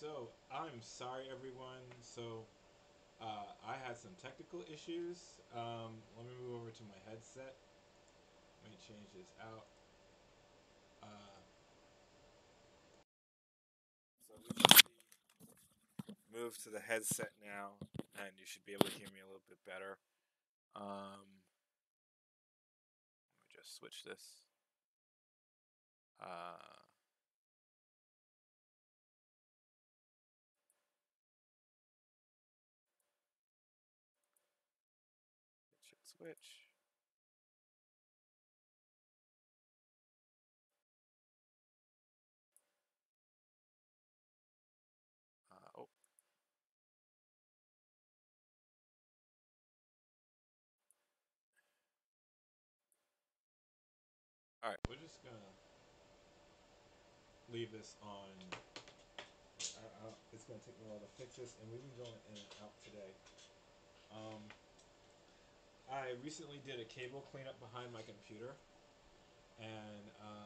So I'm sorry, everyone. I had some technical issues. Let me move over to my headset. Let me change this out. Uh, so we should be moved to the headset now, and you should be able to hear me a little bit better. Let me just switch this. Uh, it should switch. Oh, all right. We're just gonna leave this on. It's gonna take me a while to fix this, and we've been going in and out today. Um, I recently did a cable cleanup behind my computer, and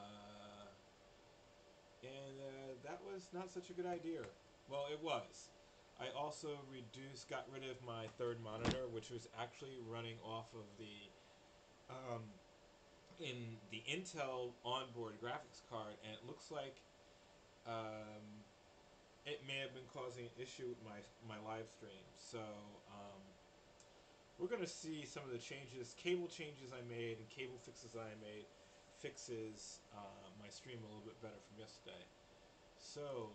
that was not such a good idea. Well, it was. I also got rid of my third monitor, which was actually running off of um, in the Intel onboard graphics card, and it looks like um, it may have been causing an issue with my live stream. So um, we're gonna see some of the cable changes I made, and cable fixes I made, fixes my stream a little bit better from yesterday. So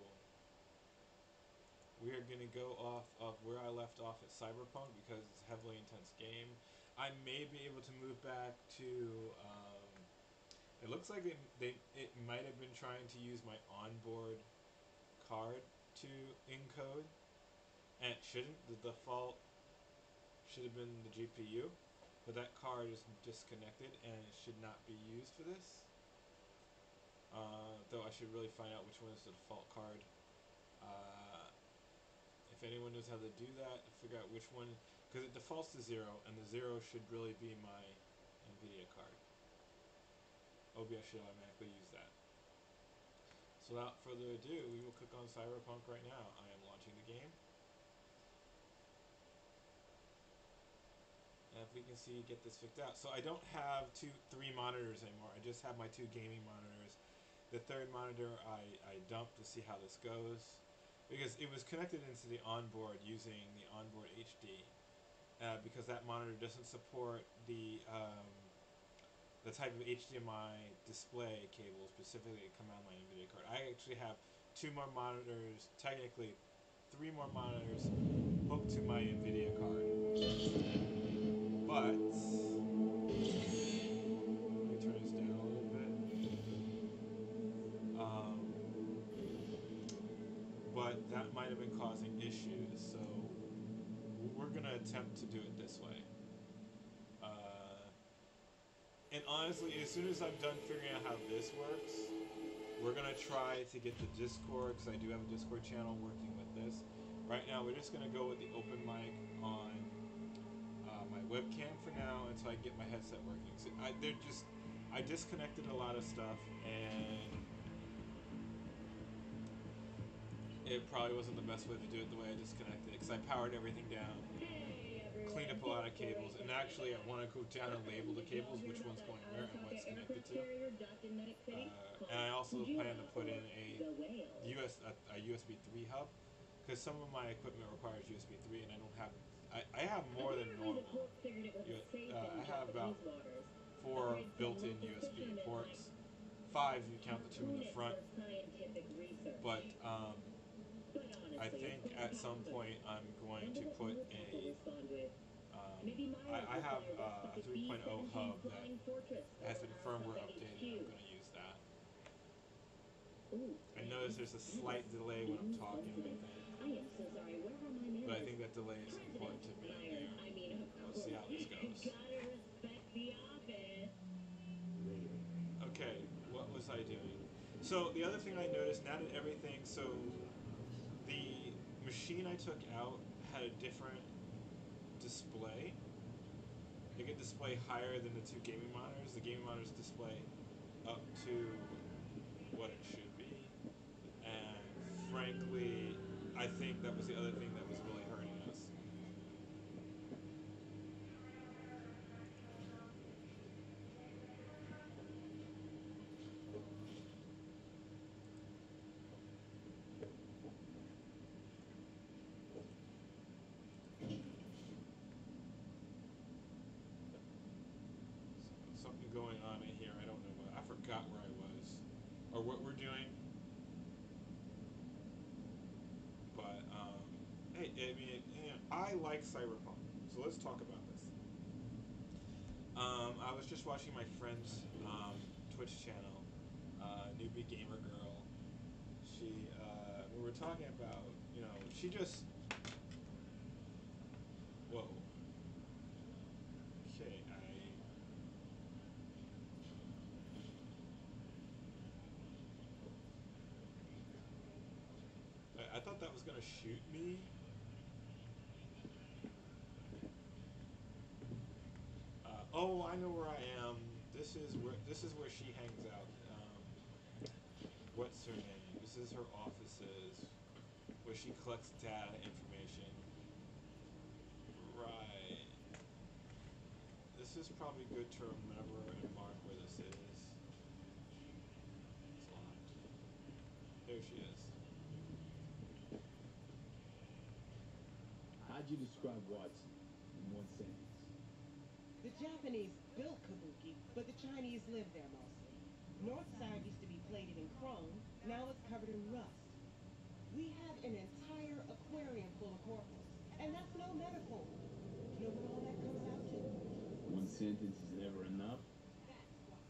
we are gonna go off of where I left off at Cyberpunk because it's a heavily intense game. I may be able to move back to. It looks like it might have been trying to use my onboard card to encode, and it shouldn't. The default should have been the GPU, but that card is disconnected and it should not be used for this. Though I should really find out which one is the default card. Uh, if anyone knows how to do that, figure out which one, because it defaults to 0, and the 0 should really be my NVIDIA card. OBS should automatically use that. So without further ado, we will click on Cyberpunk right now. I am launching the game. And if we can see, get this fixed out. So I don't have three monitors anymore. I just have my two gaming monitors. The third monitor I dumped to see how this goes, because it was connected into the onboard using the onboard HD. Because that monitor doesn't support the type of HDMI display cable specifically that come out of my NVIDIA card. I actually have two more monitors, technically three more monitors hooked to my NVIDIA card. But let me turn this down a little bit. But that might have been causing issues, so we're gonna attempt to do it this way. Uh, and honestly, as soon as I'm done figuring out how this works, we're gonna try to get the Discord, because I do have a Discord channel working with this. Right now, we're just gonna go with the open mic on my webcam for now until I get my headset working. So I disconnected a lot of stuff, and it probably wasn't the best way to do it the way I disconnected it, because I powered everything down, cleaned up a lot of cables, and actually I want to go down and label the cables, which one's going where and what it's connected to. And I also plan to put in a USB 3 hub, because some of my equipment requires USB 3, and I don't have. I have more than normal. I have about 4 built-in USB ports. 5 if you count the two in the front. But I think at some point I'm going to put a. I have a 3.0 hub that has been firmware updated. I'm going to use that. I notice there's a slight delay when I'm talking, but I think that delay is important to be in there. Let's see how this goes. Okay, what was I doing? So the other thing I noticed, now that the machine I took out had a different display. It could display higher than the two gaming monitors. The gaming monitors display up to what it should be. And frankly, I think that was the other thing that was really hurting us. Something going on in here. I don't know what. I forgot where I was or what we're doing. But hey, I mean, I like Cyberpunk, so let's talk about this. I was just watching my friend's Twitch channel, newbie gamer girl. We were talking about, she just, whoa, okay, I thought that was gonna shoot me. Oh, I know where I am. This is where she hangs out. What's her name? This is her offices, where she collects data information. Right. This is probably good to remember and mark where this is. It's locked. There she is. How'd you describe Watson in one sentence? The Japanese built Kabuki, but the Chinese live there mostly. North side used to be plated in chrome, now it's covered in rust. We have an entire aquarium full of corals, and that's no metaphor. You know what all that comes out to? One sentence is never enough. That's why.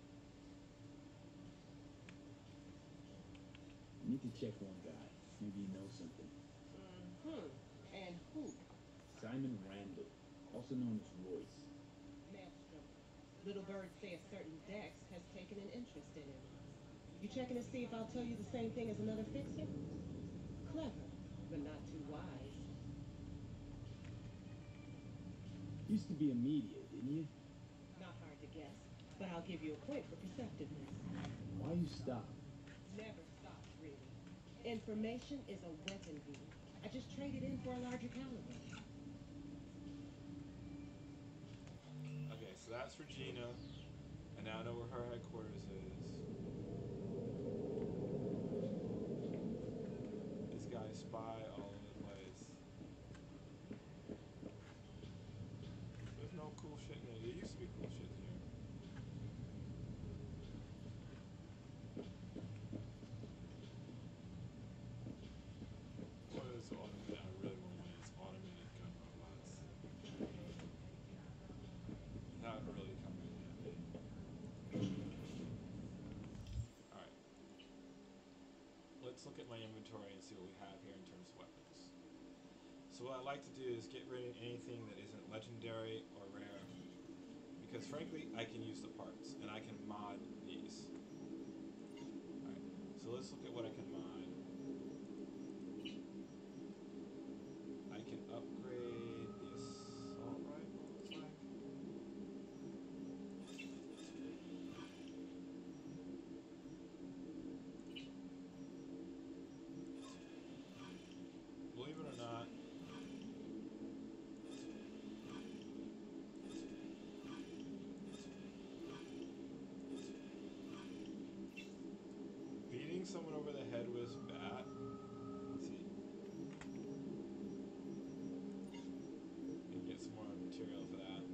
You need to check one guy. Maybe he knows something. Mm-hmm. And who? Simon Randall, also known as Royce. Maelstrom. Little birds say a certain Dex has taken an interest in him. You checking to see if I'll tell you the same thing as another fixer? Clever, but not too wise. Used to be a media, didn't you? Not hard to guess, but I'll give you a point for perceptiveness. Why you stop? Never stopped, really. Information is a weapon, V. I just traded in for a larger caliber. Okay, so that's Regina. I now know where her headquarters is. These guys spy all over the place. There's no cool shit in here. There used to be cool shit here. What is automated? I really want one of these automated gun robots. That would really come in handy. Alright. Let's look at my inventory and see what we have here in terms of weapons. So what I like to do is get rid of anything that isn't legendary or rare. Because frankly, I can use the parts, and I can mod these. Alright, so let's look at what I can mod. I can upgrade the assault rifle, looks like. Believe it or not, beating someone over the head with a bat. Let's see. And get some more material for that.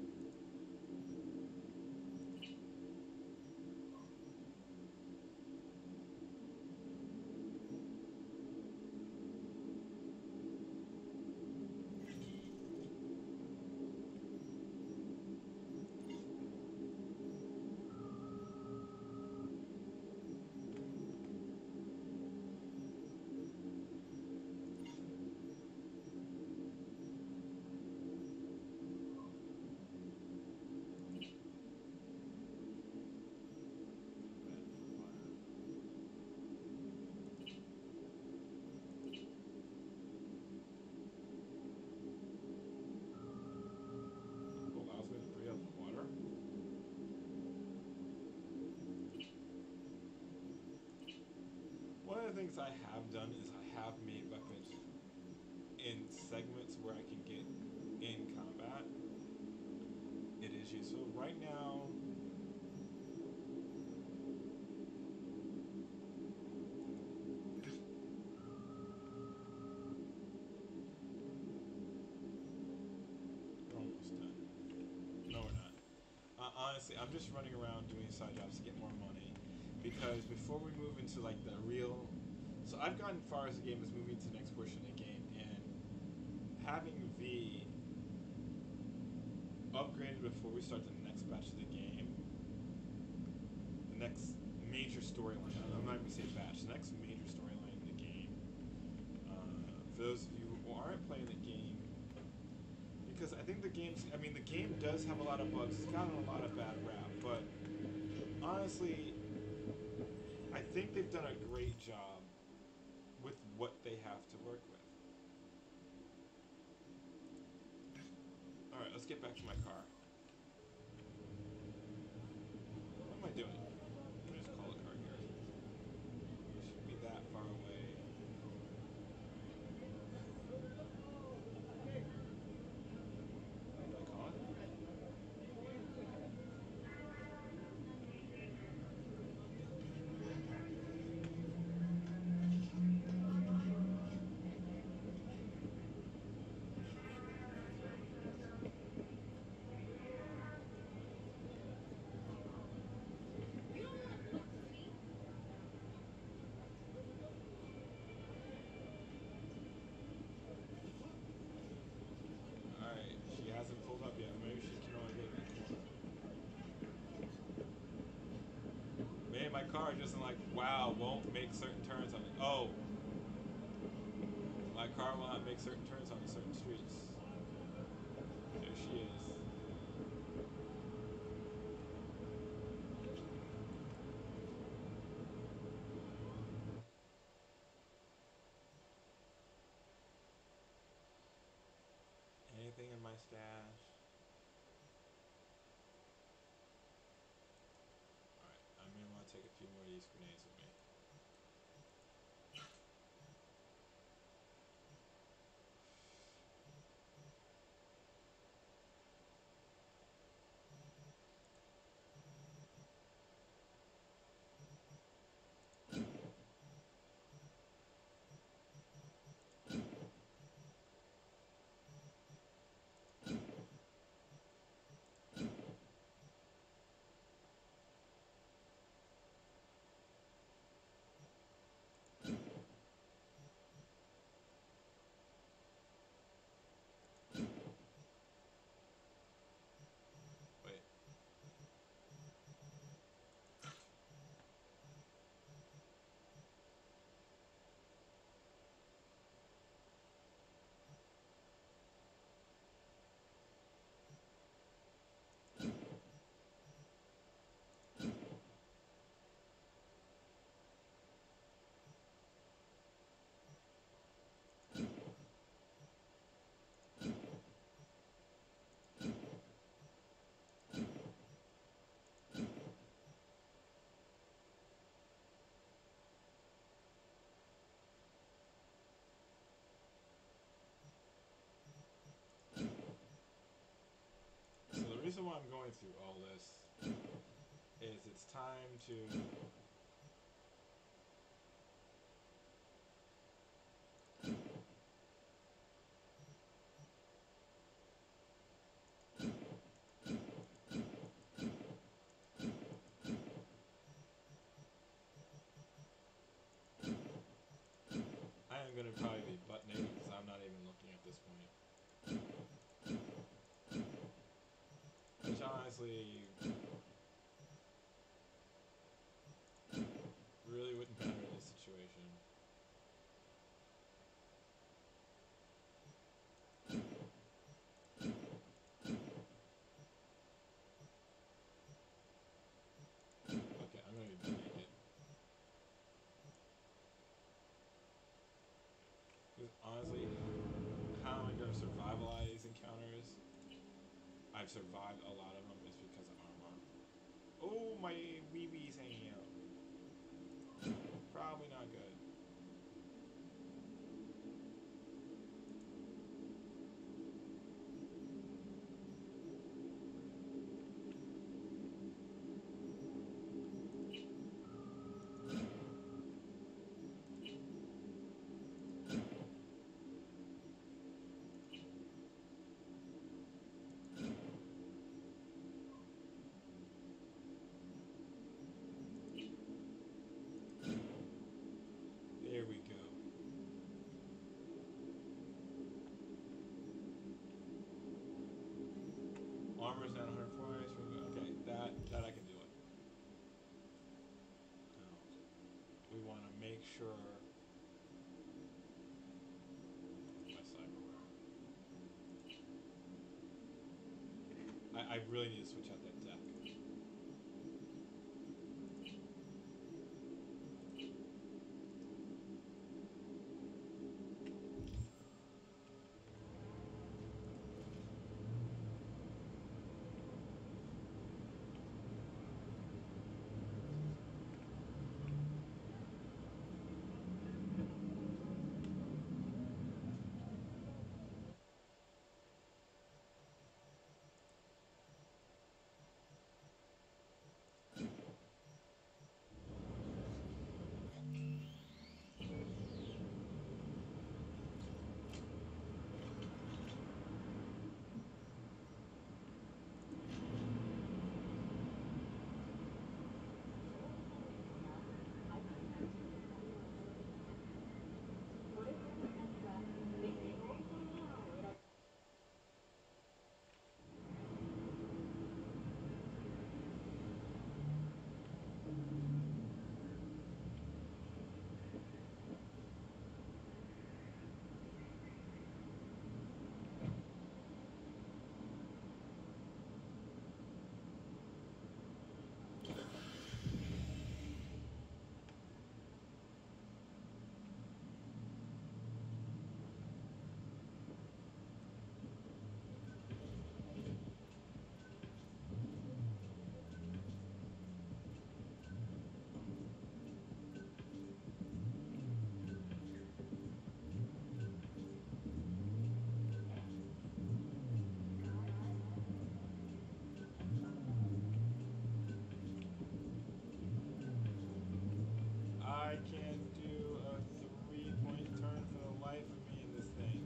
Allows me to breathe out the water. One of the things I have done is I have made weapons strategy. So right now, we're almost done. No, we're not. Honestly, I'm just running around doing side jobs to get more money, because before we move into like the real, so I've gotten far as the game is moving to the next portion of the game, and having V upgraded before we start the next batch of the game, the next major storyline. I'm not even saying batch. The next major storyline in the game. For those of you who aren't playing the game, because I think the game's. I mean, the game does have a lot of bugs. It's gotten a lot of bad rap, but honestly, I think they've done a great job with what they have to work with. All right, let's get back to my car. What am I doing? Let me just call the car here. It shouldn't be that far away. What did I call it? Alright, she hasn't pulled up yet. Maybe she can only get in the corner. Maybe my car just like, wow, won't make certain turns on it. Oh, my car will not make certain turns on certain streets. There she is. Anything in my stash? Alright, I may want to take a few more of these grenades with me. Wait. So the reason why I'm going through all this is it's time to I am going to probably be butt naked because I'm not even looking at this point. Which honestly really wouldn't matter in this situation. Okay, I'm going to be butt naked. Because honestly, how am I going to survive a lot of these encounters? I've survived a lot of them is because of armor. Oh, my wee-wee's hanging out. Probably not good. armor's down 104. Okay, that I can do it. Now, we want to make sure my cyberware. I really need to switch out that deck. I can't do a 3-point turn for the life of me in this thing.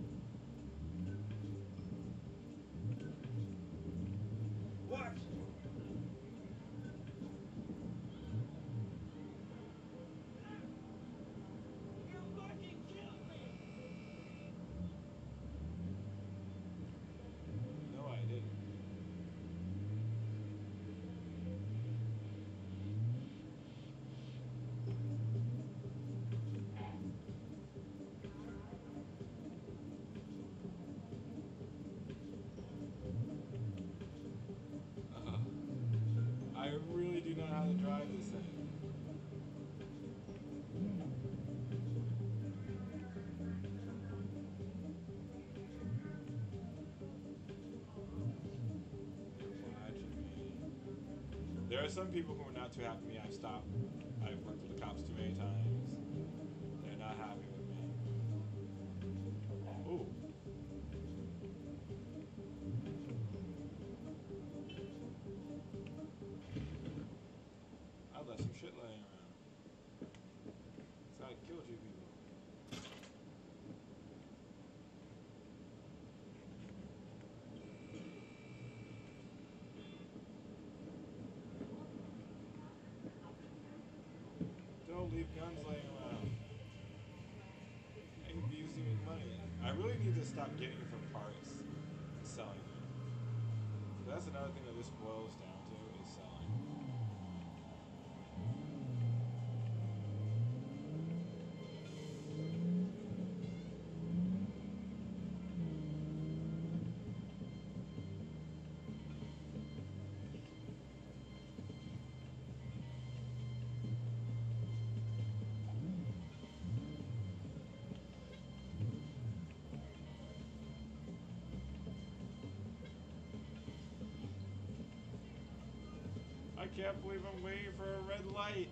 What? You fucking killed me! No, I didn't. I really do not know how to drive this thing. There are some people who are not too happy with me. I've stopped. I've worked with the cops too many times. They're not happy with me. Ooh. I left some shit laying around. So I killed you people. Don't leave guns laying around. I could be using with money. I really need to stop getting it from parts and selling them. So that's another thing that this boils down to is selling. I can't believe I'm waiting for a red light.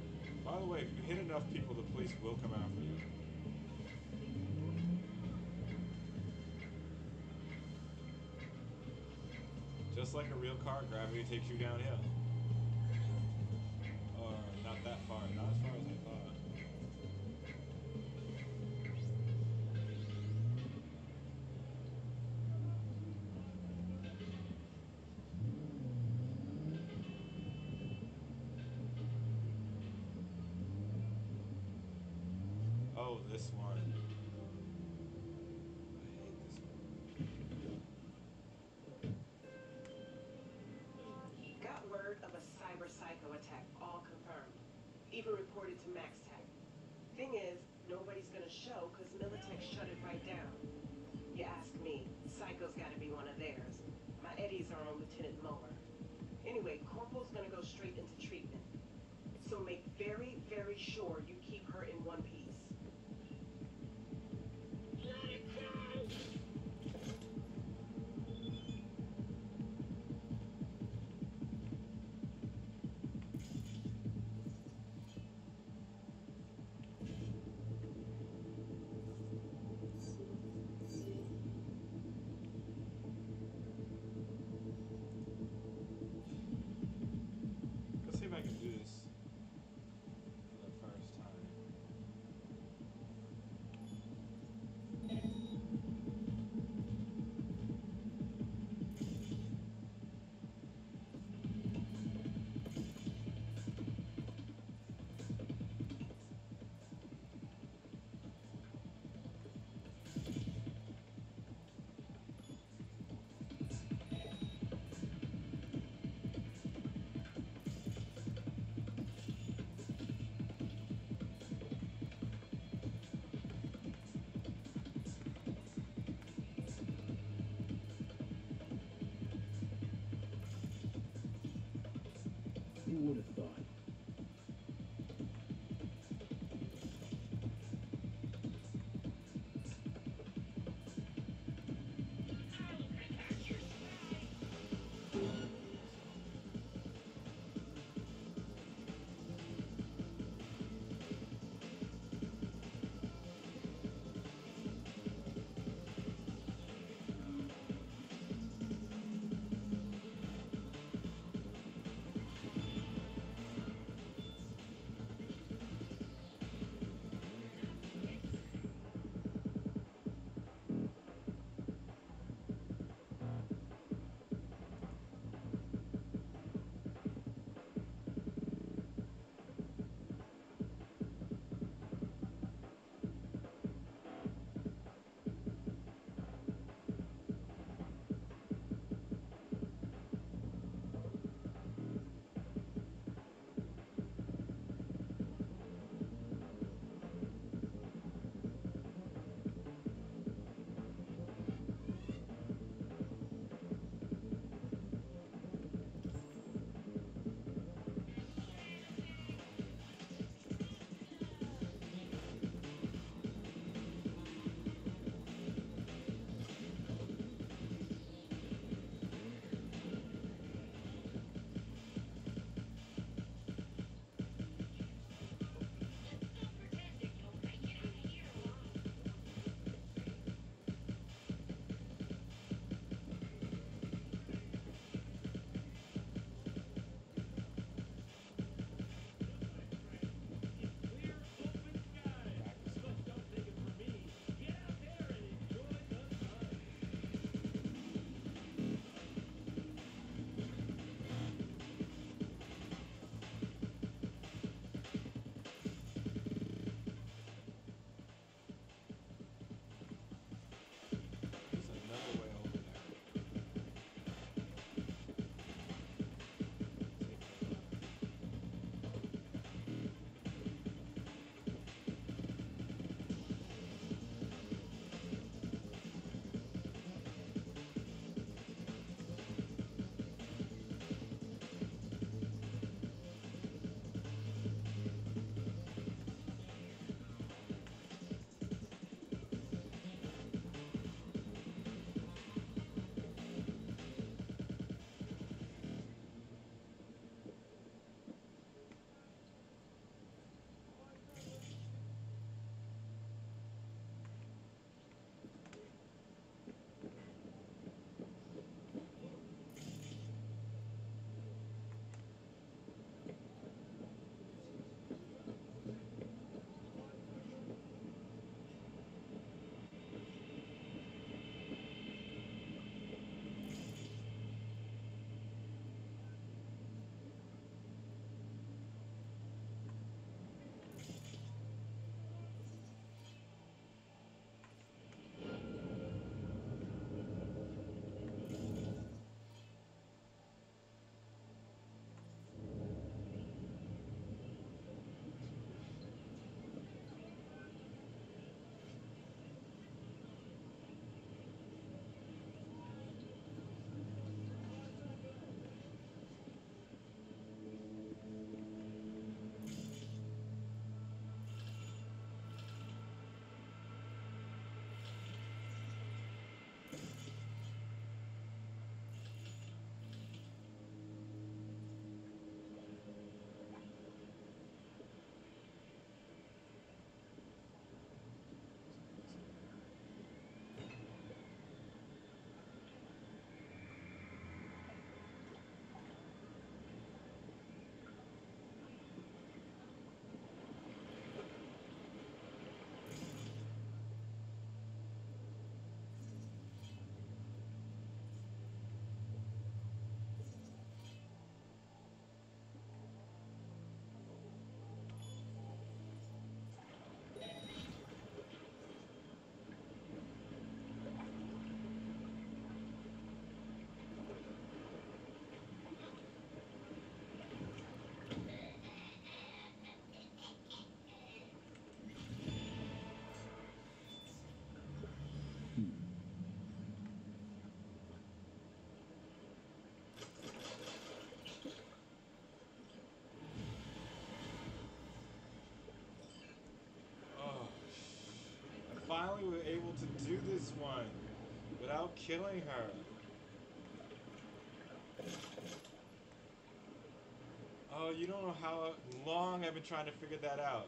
By the way, if you hit enough people, the police will come after you. just like a real car, gravity takes you downhill. Or not that far, not as far as I thought. Oh, this one. I hate this one. Got word of a cyber psycho attack, all confirmed. Even reported to Max Tech. Thing is, nobody's gonna show because Militech shut it right down. You ask me, Psycho's gotta be one of theirs. My eddies are on Lieutenant Muller. Anyway, Corporal's gonna go straight into treatment. So make very, very sure you keep her in one piece. Let's see if I can do this for the first time. able to do this one without killing her. Oh, you don't know how long I've been trying to figure that out.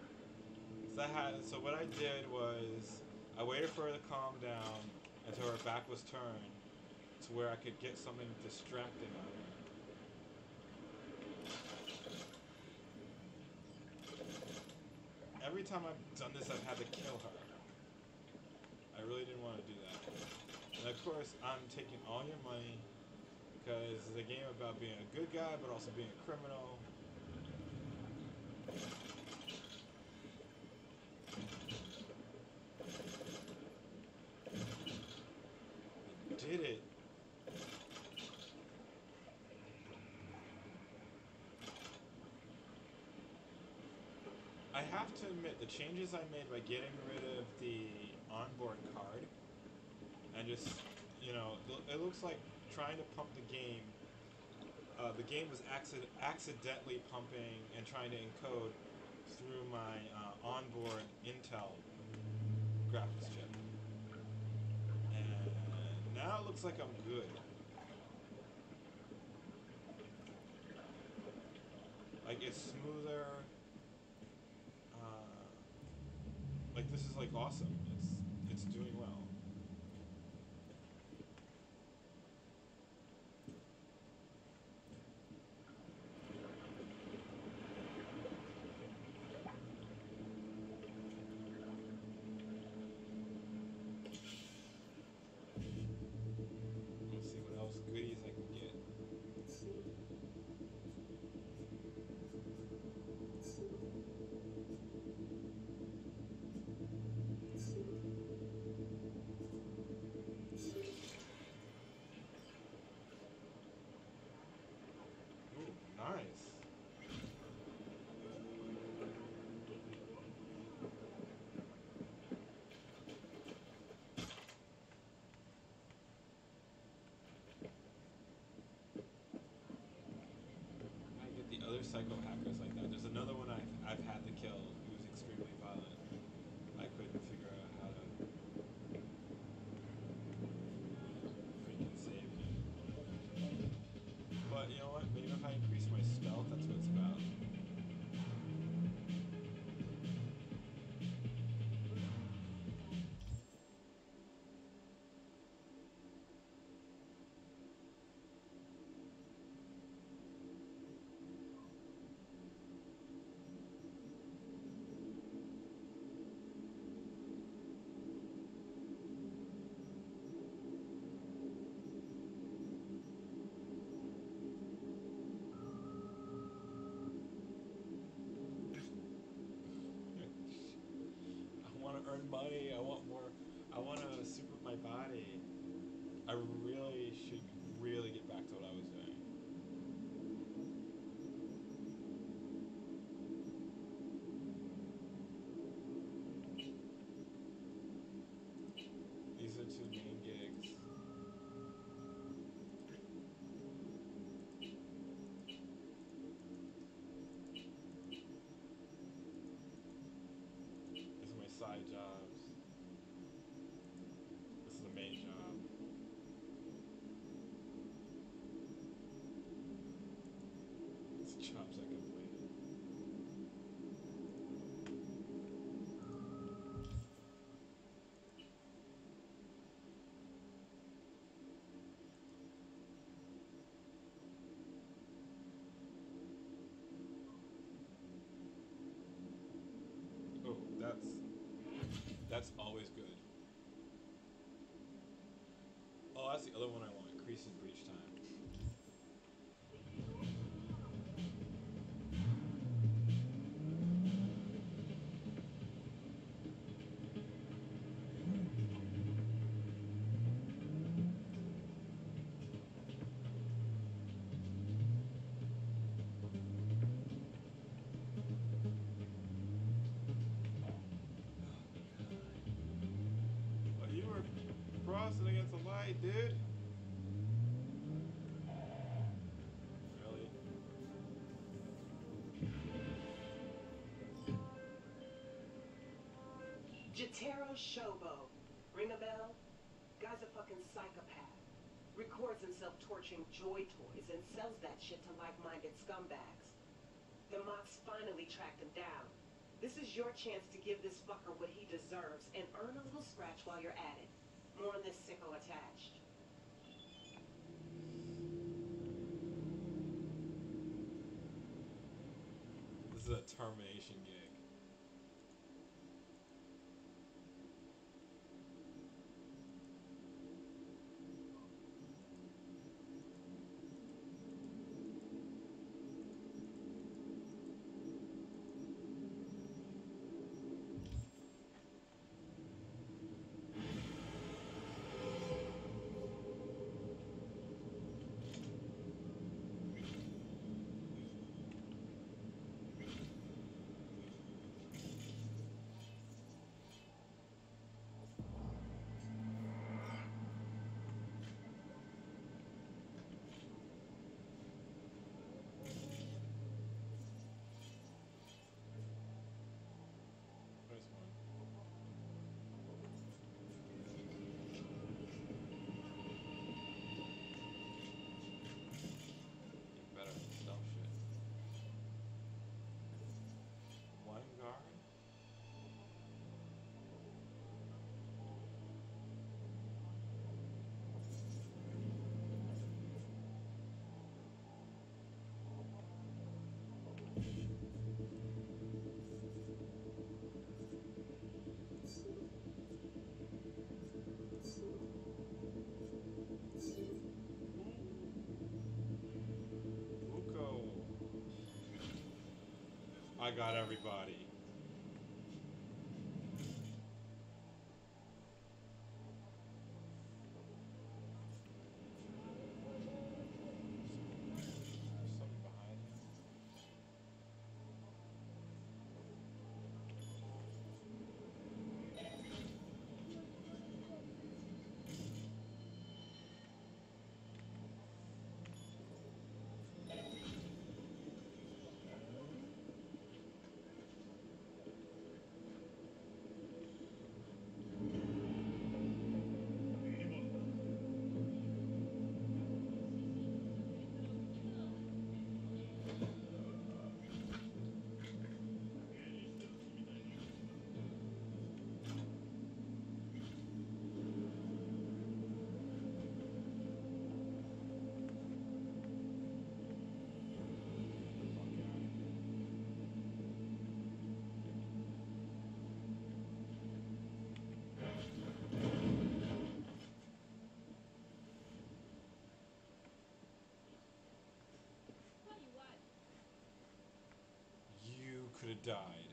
So what I did was I waited for her to calm down until her back was turned to where I could get something distracting on her. Every time I've done this, I've had to kill her. I really didn't want to do that. And of course, I'm taking all your money because it's a game about being a good guy but also being a criminal. Did it. I have to admit, the changes I made by getting rid of the onboard card and just, it looks like trying to pump the game. The game was accidentally pumping and trying to encode through my onboard Intel graphics chip. And now it looks like I'm good. Like, it's smoother. Like, this is like awesome. It's doing well. Let's see what else goodies I can get. Ooh, nice. I get the other psycho hackers like that. There's another one I've had to kill who's extremely violent. I couldn't figure out how to freaking save him. But you know what? Maybe if I increase my stealth, that's what it's about. I want to earn money. I want more. I want to super my body. I really should really get back to what I was doing. These are two main gigs. These are my side jobs. This is the main job. It's jobs I completed. Oh, that's always good. Oh, that's the other one I want. Increasing breach time. Well, you were crossing against the light, dude. Really? Jotaro Shobo. Ring a bell? Guy's a fucking psychopath. Records himself torturing joy toys and sells that shit to like-minded scumbags. The mocks finally tracked him down. This is your chance to give this fucker what he deserves and earn a little scratch while you're at it. More on this sicko attached. This is a termination gig. I got everybody. Something behind him. You could have died.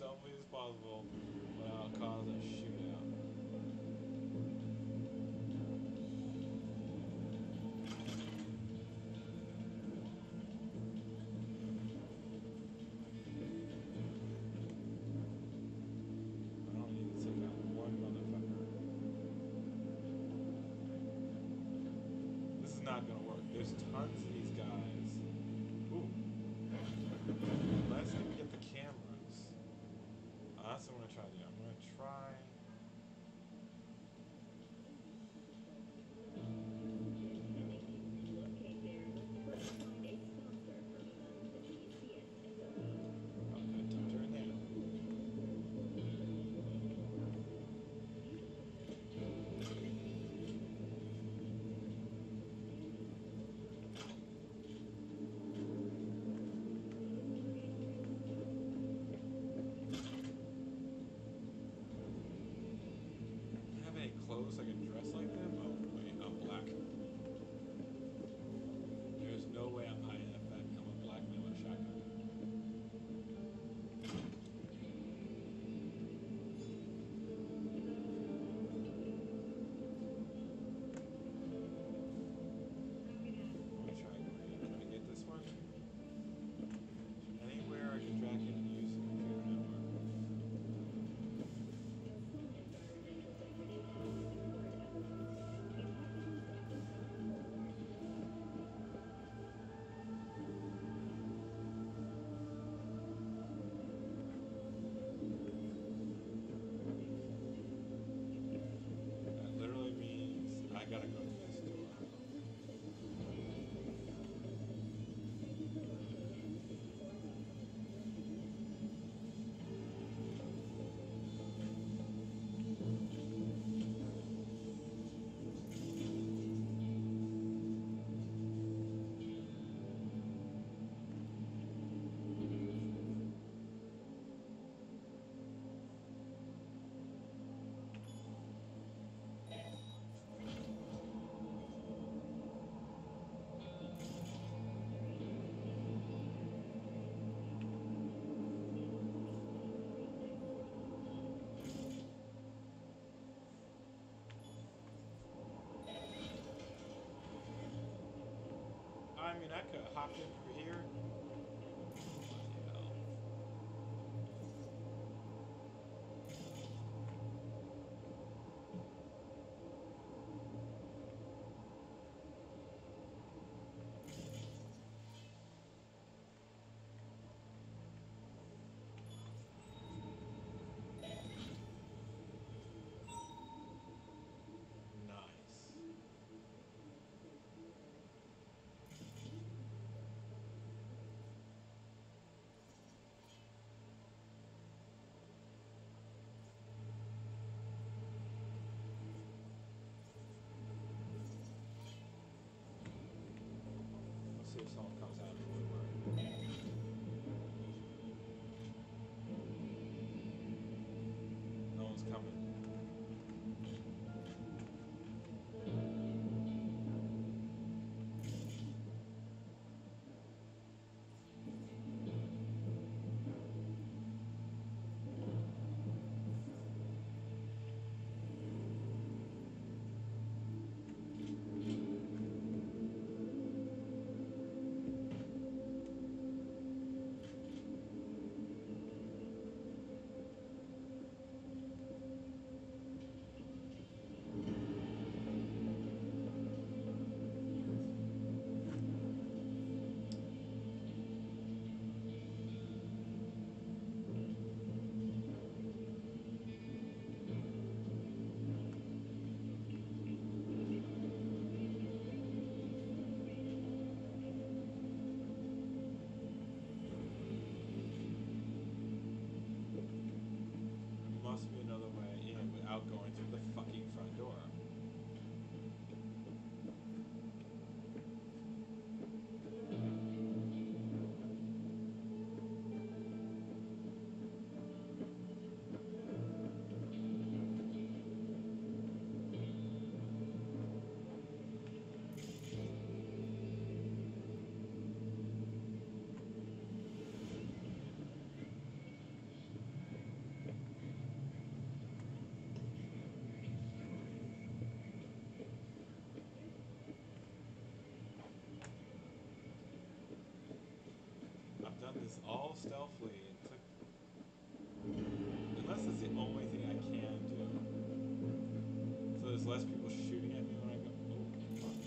stealthily as possible without causing a shootout. I don't need to take out one motherfucker. This is not gonna work. There's tons of these guys. Ooh. Let's even get the cameras. That's what I'm gonna try to do. I'm gonna try. Okay, don't turn there. Have any clothes I can dress like them? Oh, wait, I'm black. There's no way I'm hiding the fact I'm a black man with a shotgun. Let me try going in. Can I get this one? Anywhere I can drag in and use the computer network. That literally means I gotta go to this door. I mean, I could hop in through here. Bloody hell. Nice. Let's see if someone comes out of the woodwork. No one's coming. There must be another way in without going through the fucking front door. this all stealthily. It took, unless it's the only thing I can do. So there's less people shooting at me when I go. Oh, punch.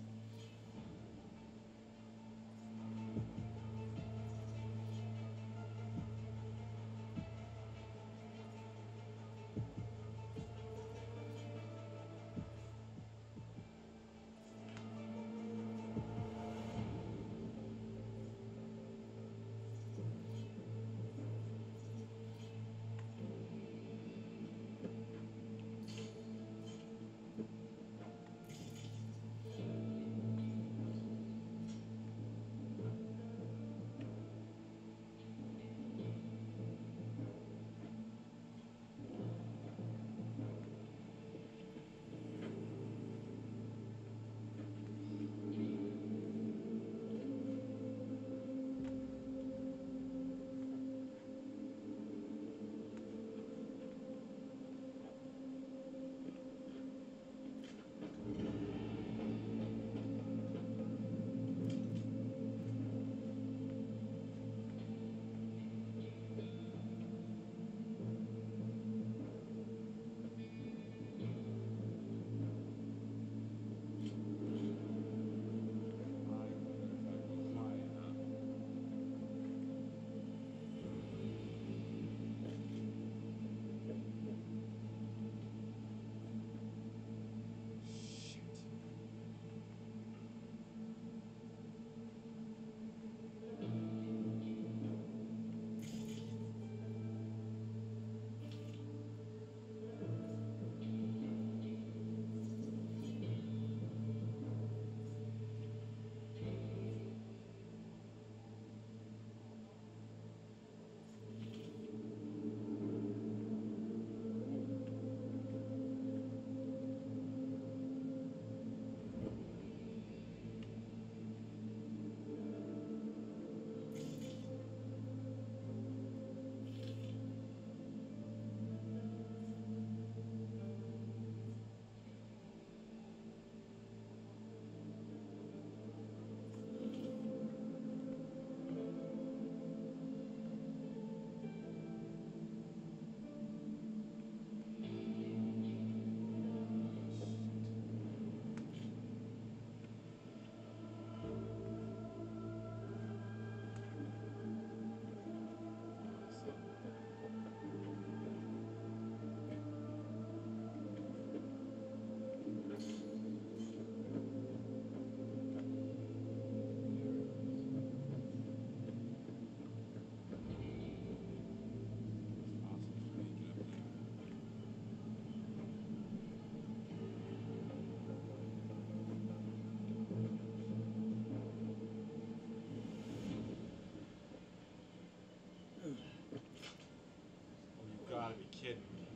Gotta be kidding me.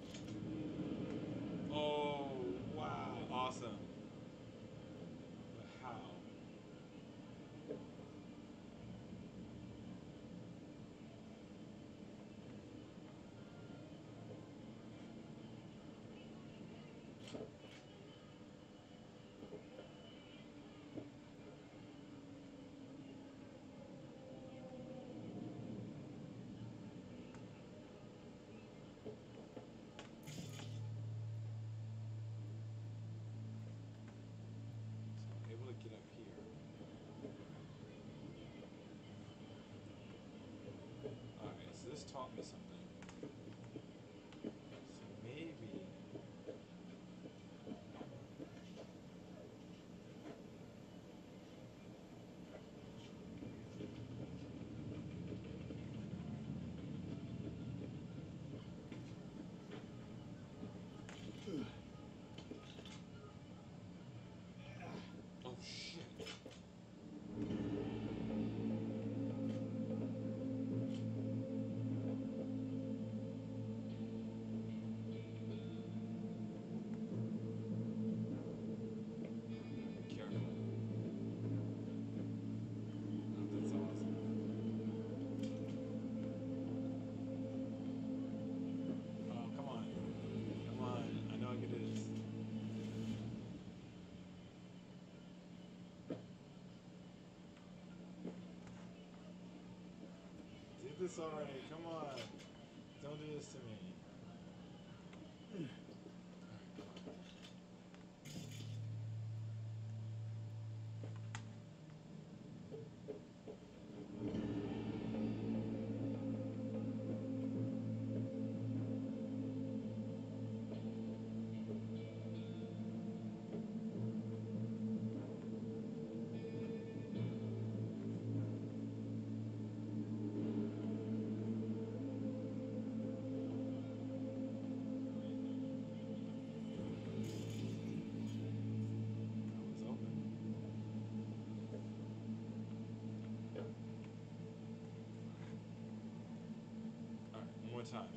Oh, wow. Awesome. But how? So I'm able to get up here. Alright, so this taught me something. So maybe... Oh, shit. this already. Come on. Don't do this to me. One more time.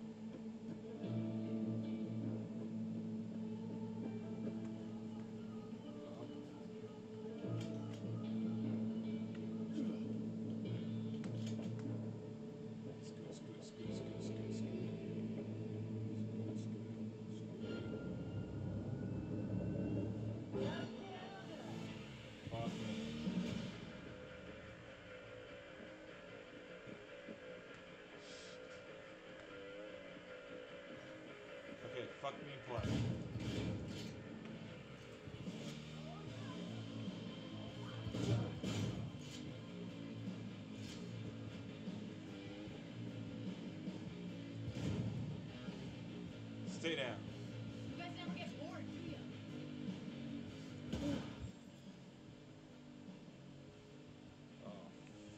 Okay, fuck me and play. Stay down. You guys never get bored, do you? Oh.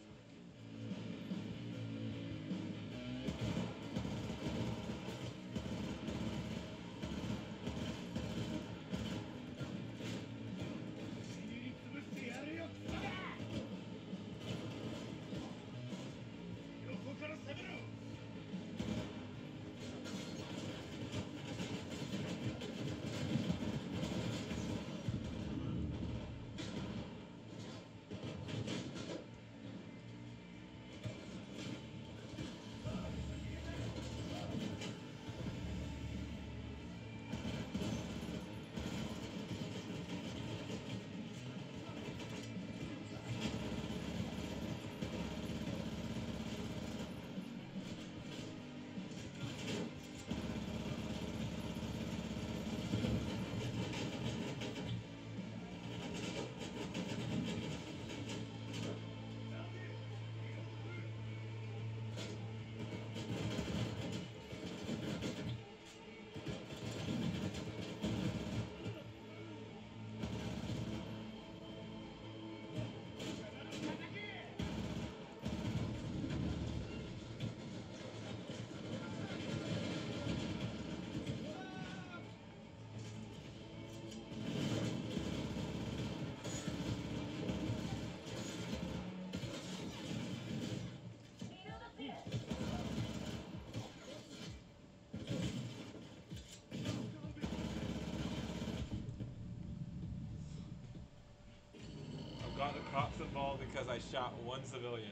Got the cops involved because I shot one civilian.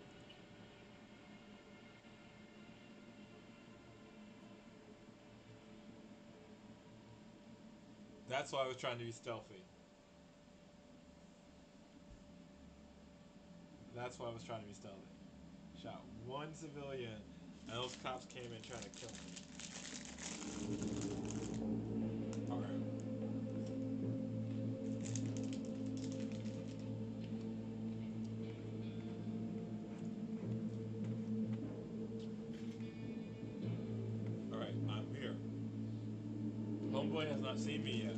That's why I was trying to be stealthy. That's why I was trying to be stealthy. Shot one civilian, and those cops came in trying to kill me. Alright. Alright, I'm here. Homeboy has not seen me yet.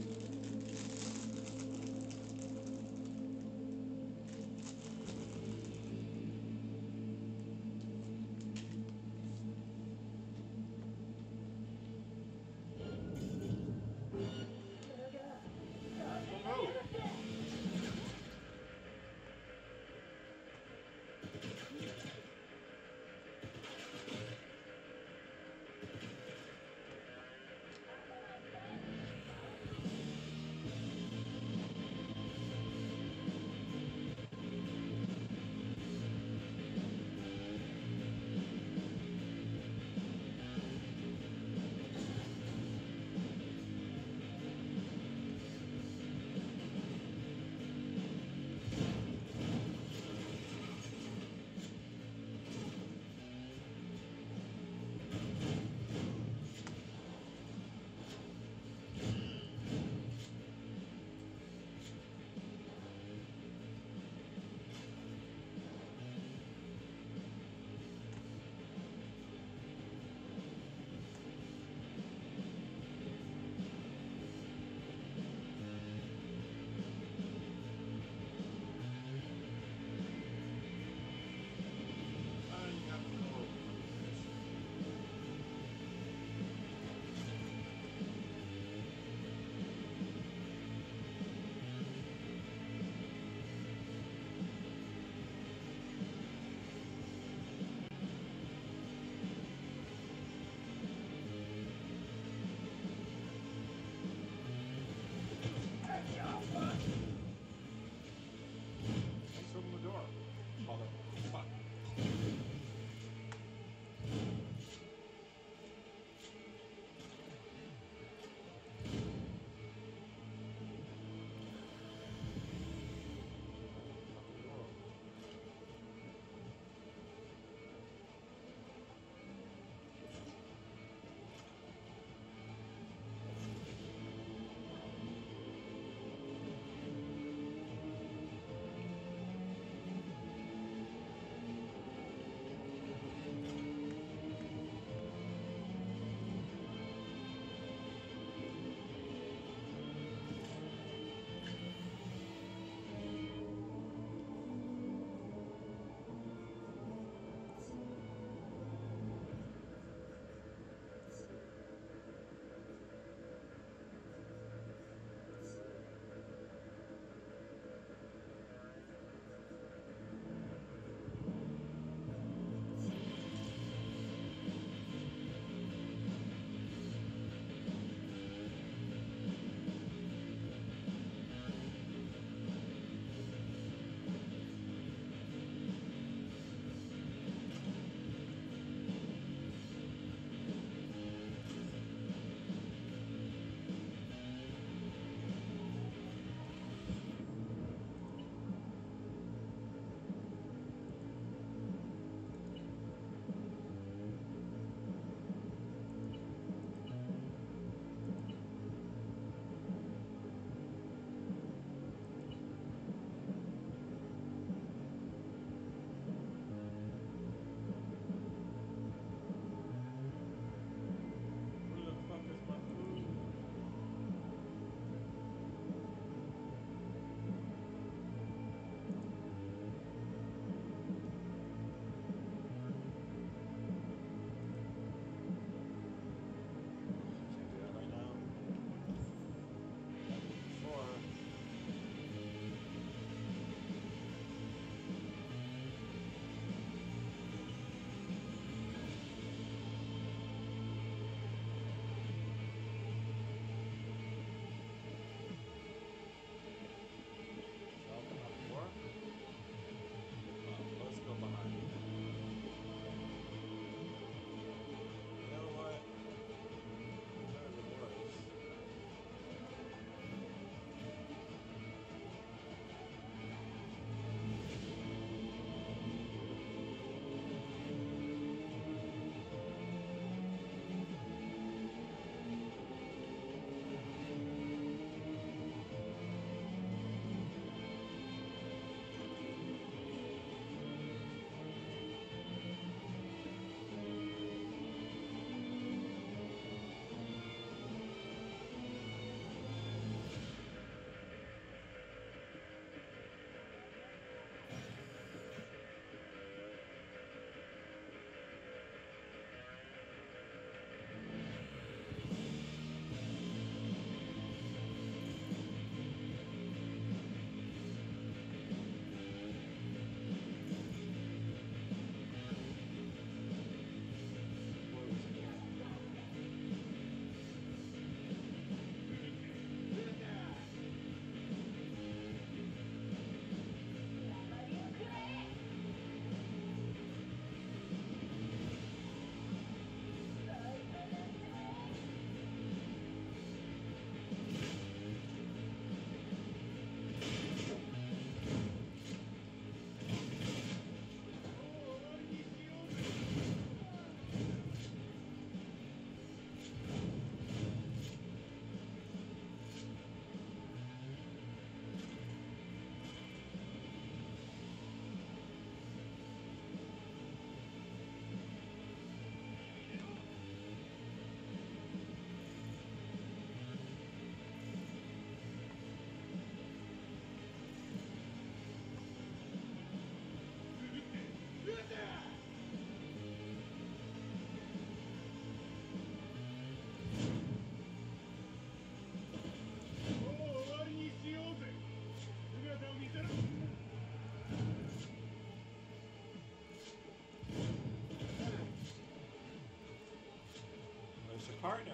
partner.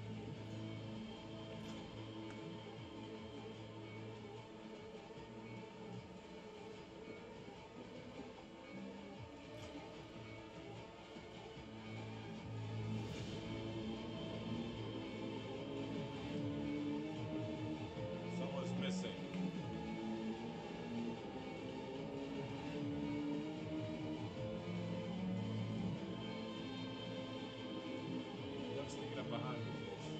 Someone's missing. Don't sneak up behind me, bitch.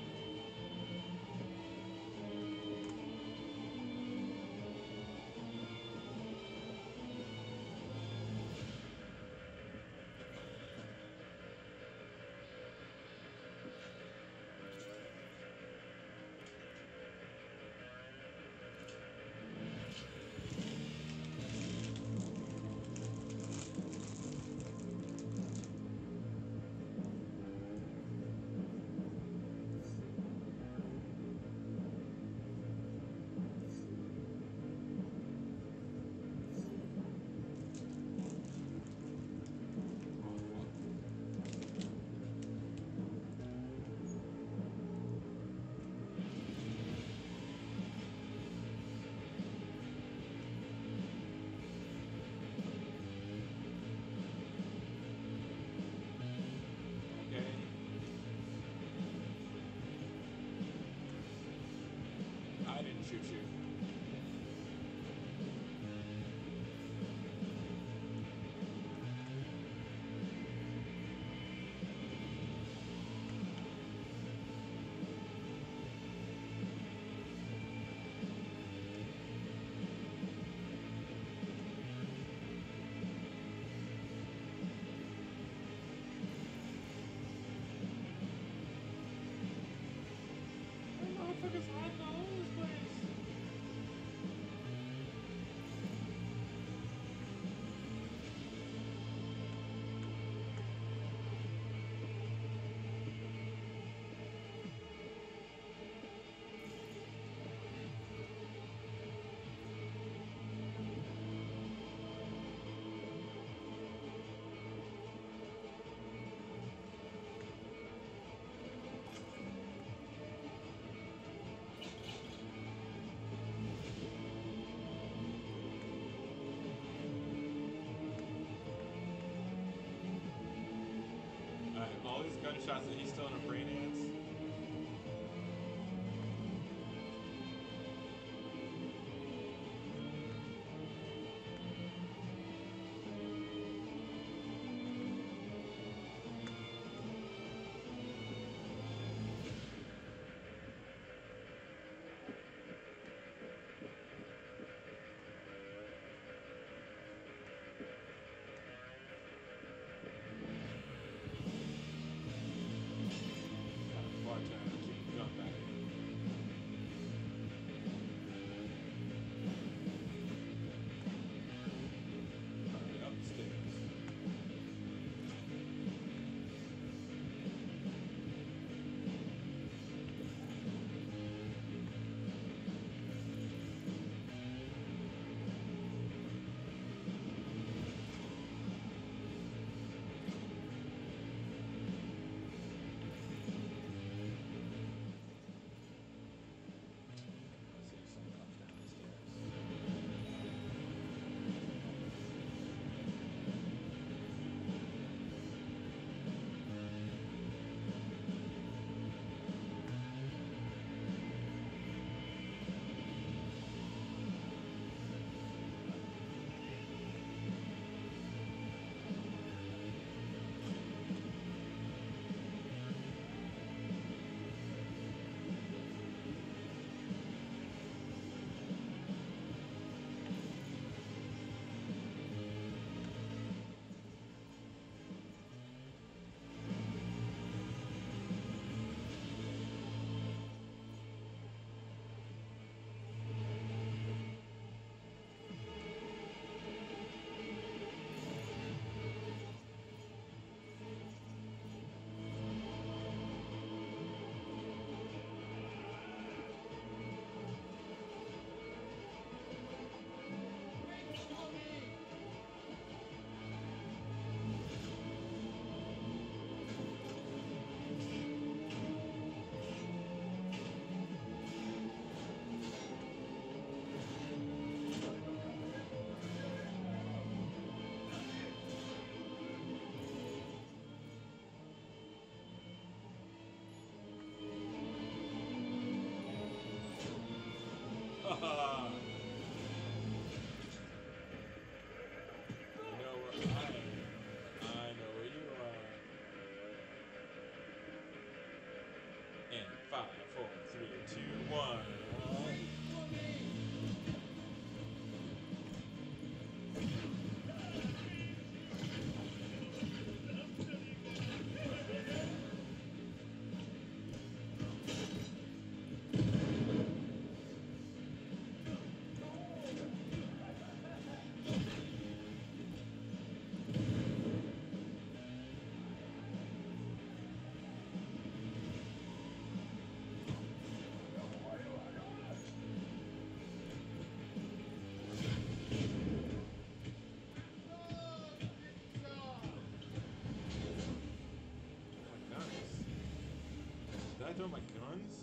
Okay. I didn't shoot you. Motherfuckers hiding all over this place. Alright, all these gunshots and he's still in a brain dance. know where I know where you are. And 5, 4, 3, 2, 1. My guns. Did I throw my guns?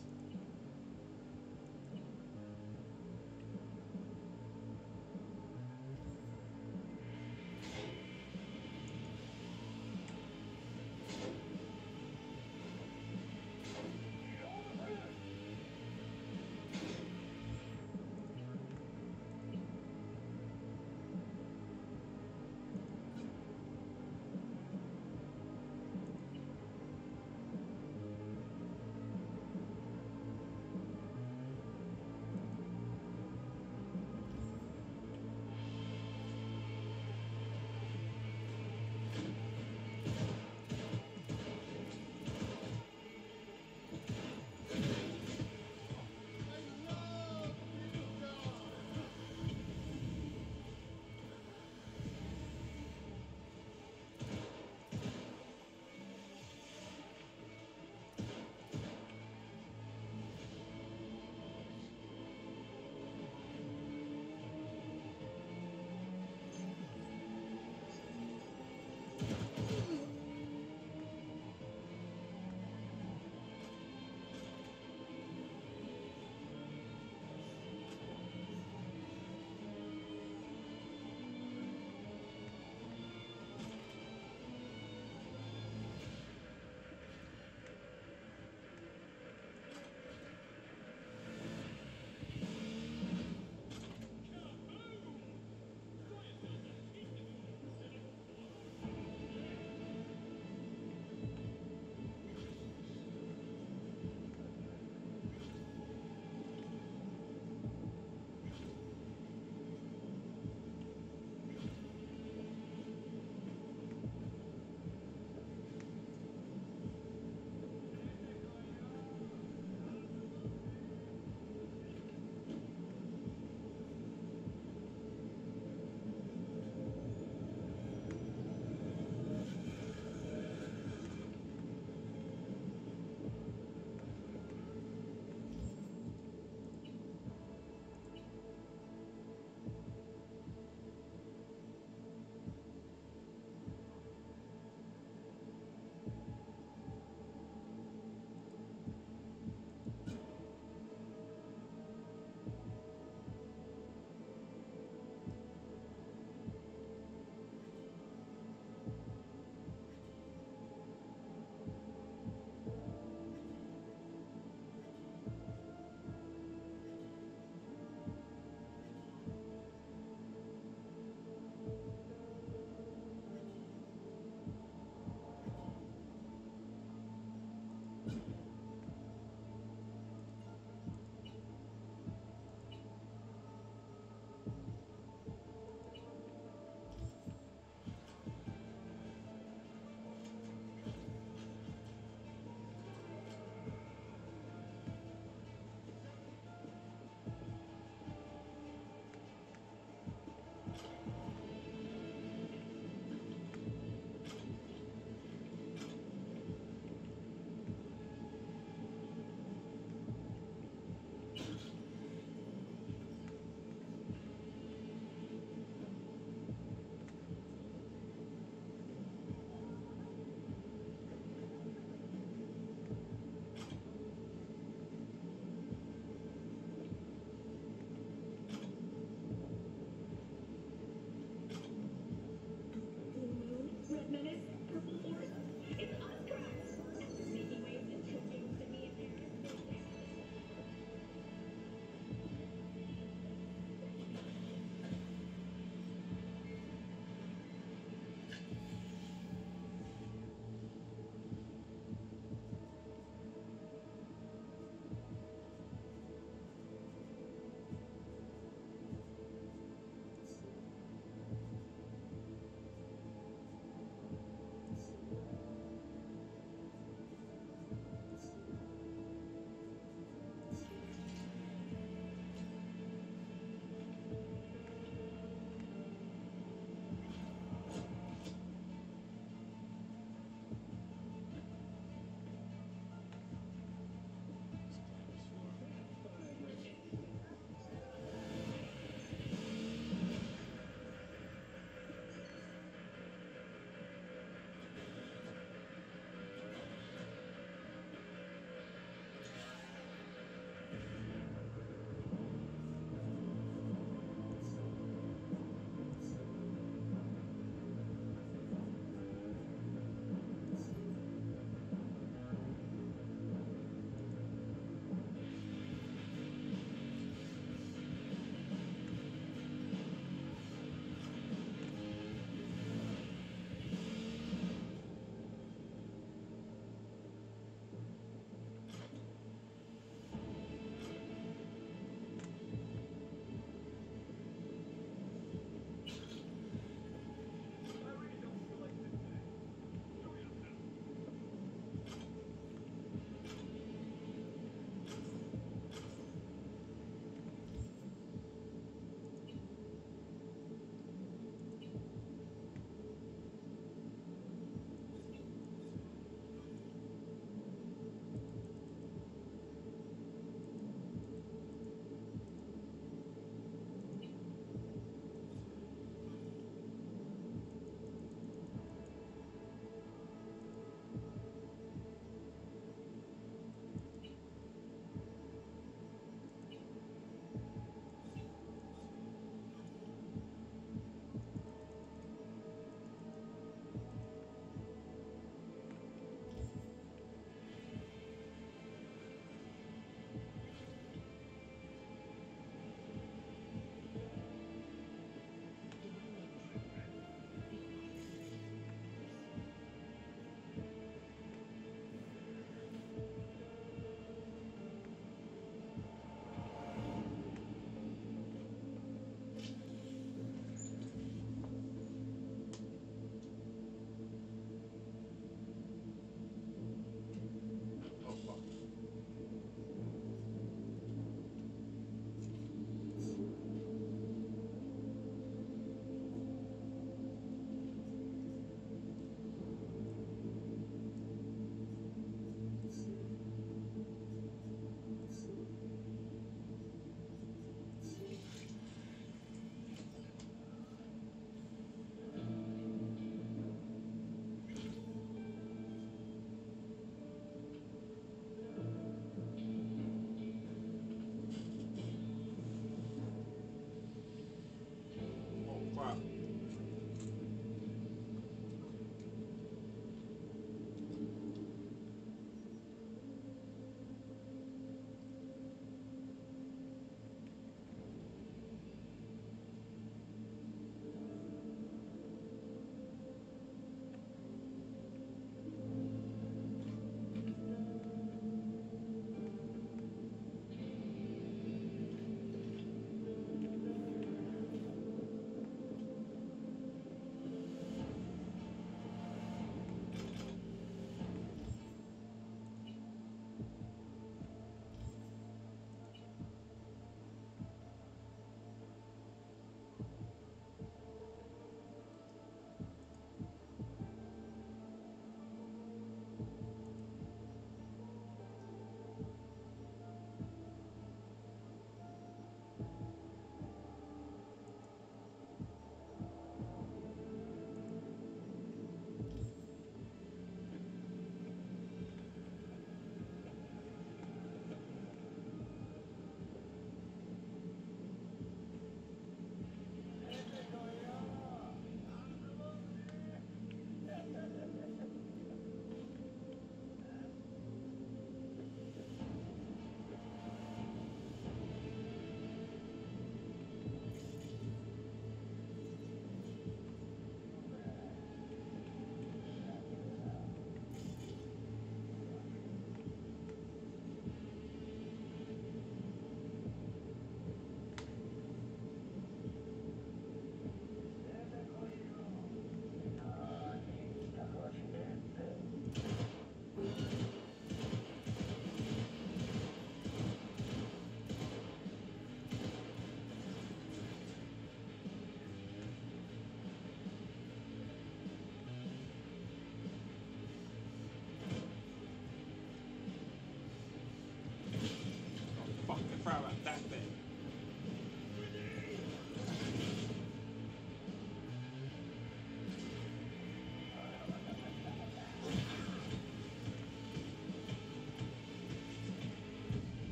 proud about that thing.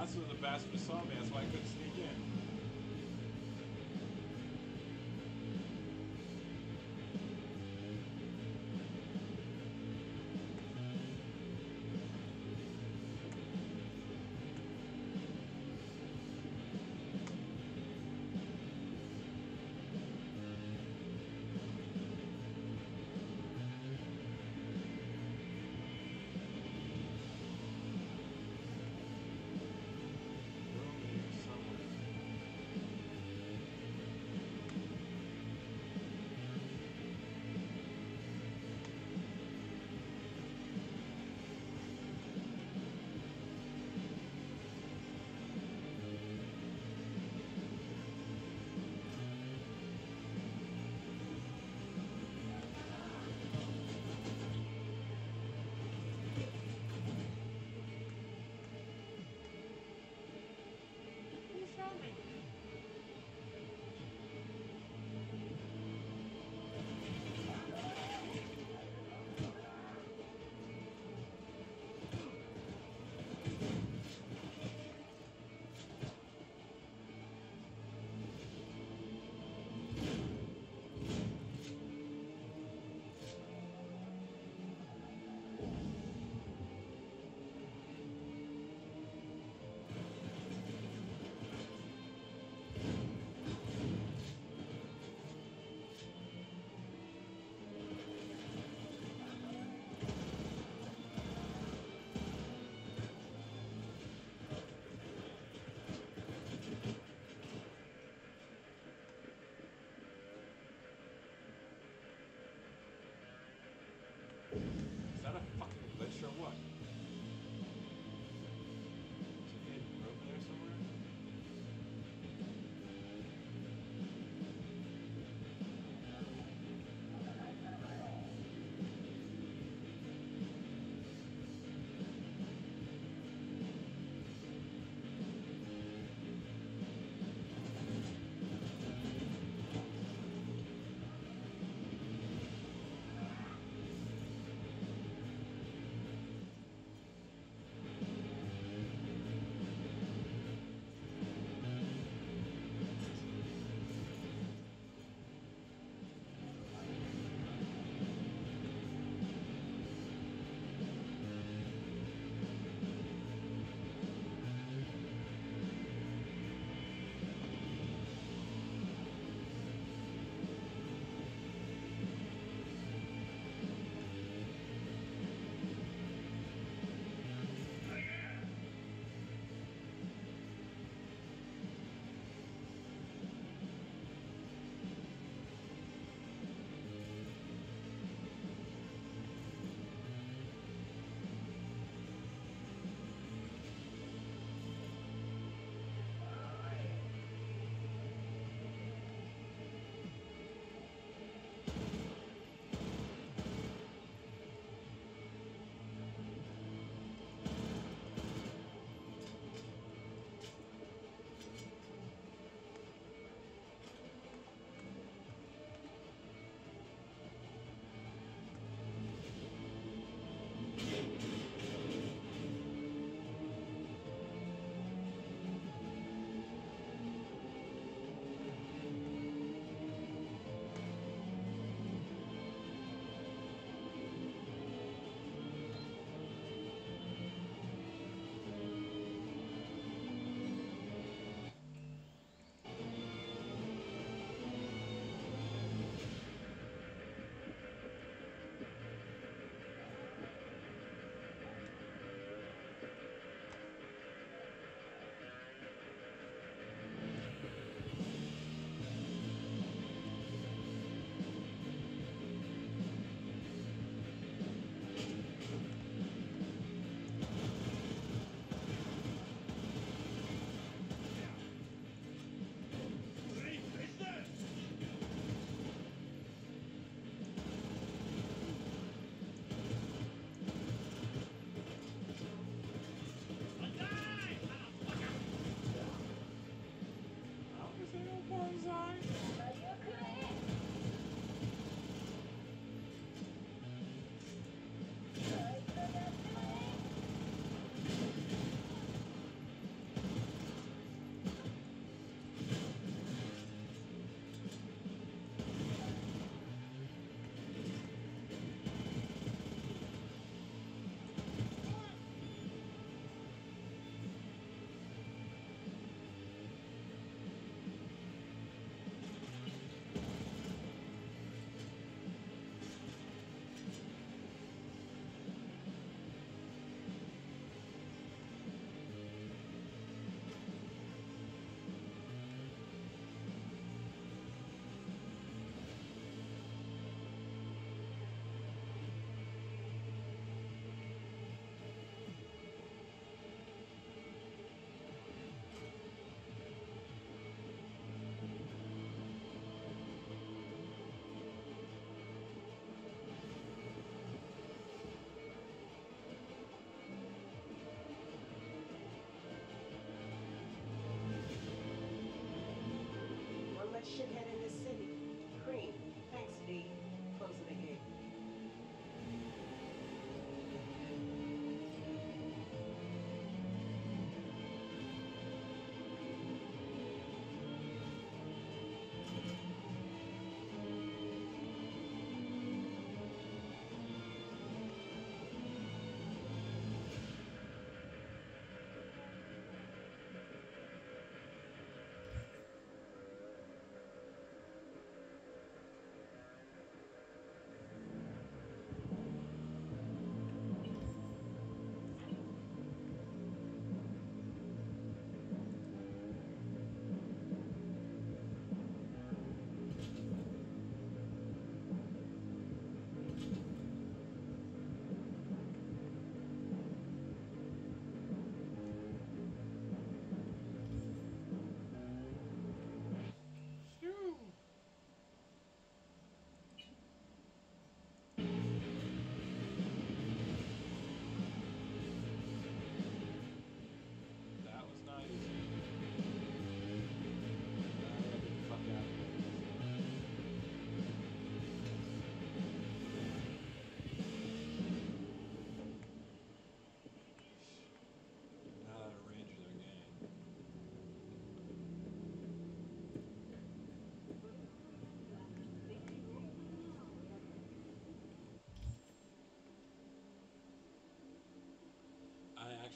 bastard of the bastard saw me. That's why I couldn't sneak in. Somewhere.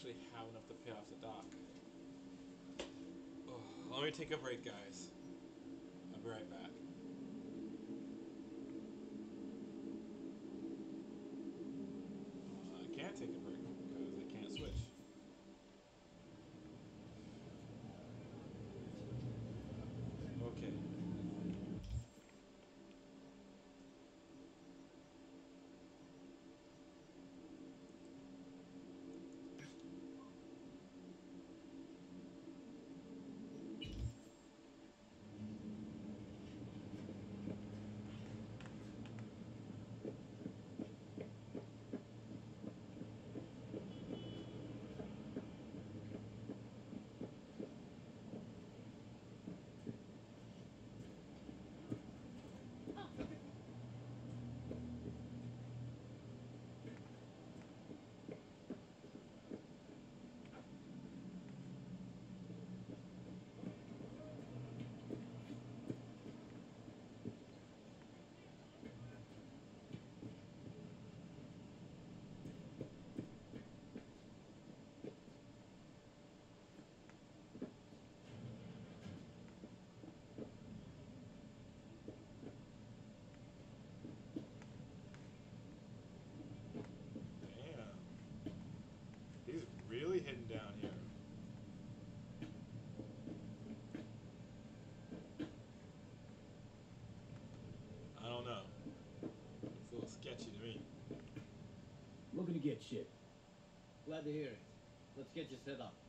actually have enough to pay off the dock. Oh, let me take a break, guys. I'll be right back. I can't take a break because I can't switch. Okay. Damn. He's really hitting down here. I don't know. Looks a little sketchy to me. Looking to get shit. Glad to hear it. Let's get you set up.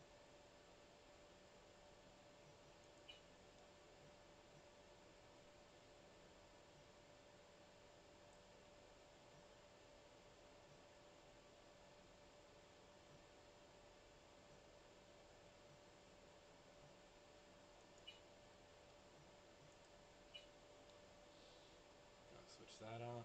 Gotta switch that on.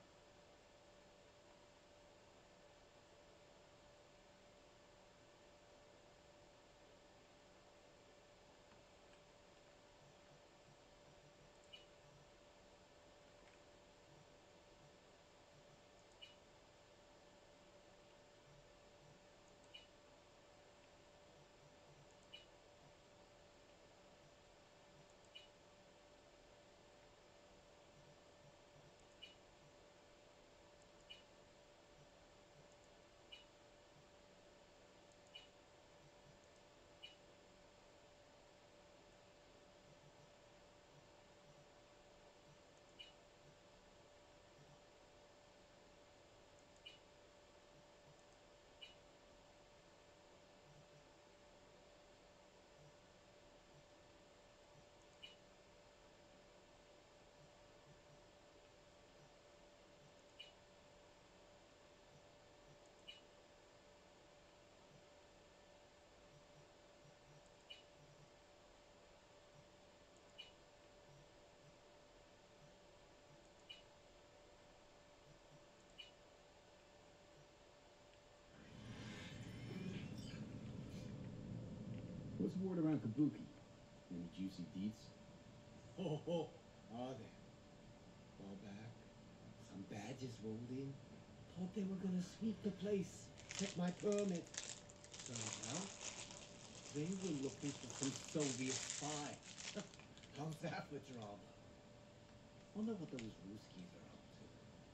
What's the word around Kabuki? Any juicy deets? Ho ho! Are there? Fall back. Some badges rolled in. Thought they were gonna sweep the place. Check my permit. Turns out they were looking for some Soviet spy. How's that for drama? Wonder what those Ruskies are up to.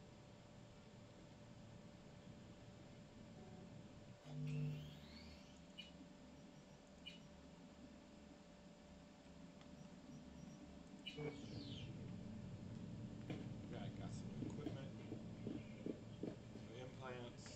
Yeah, I got some equipment, some implants.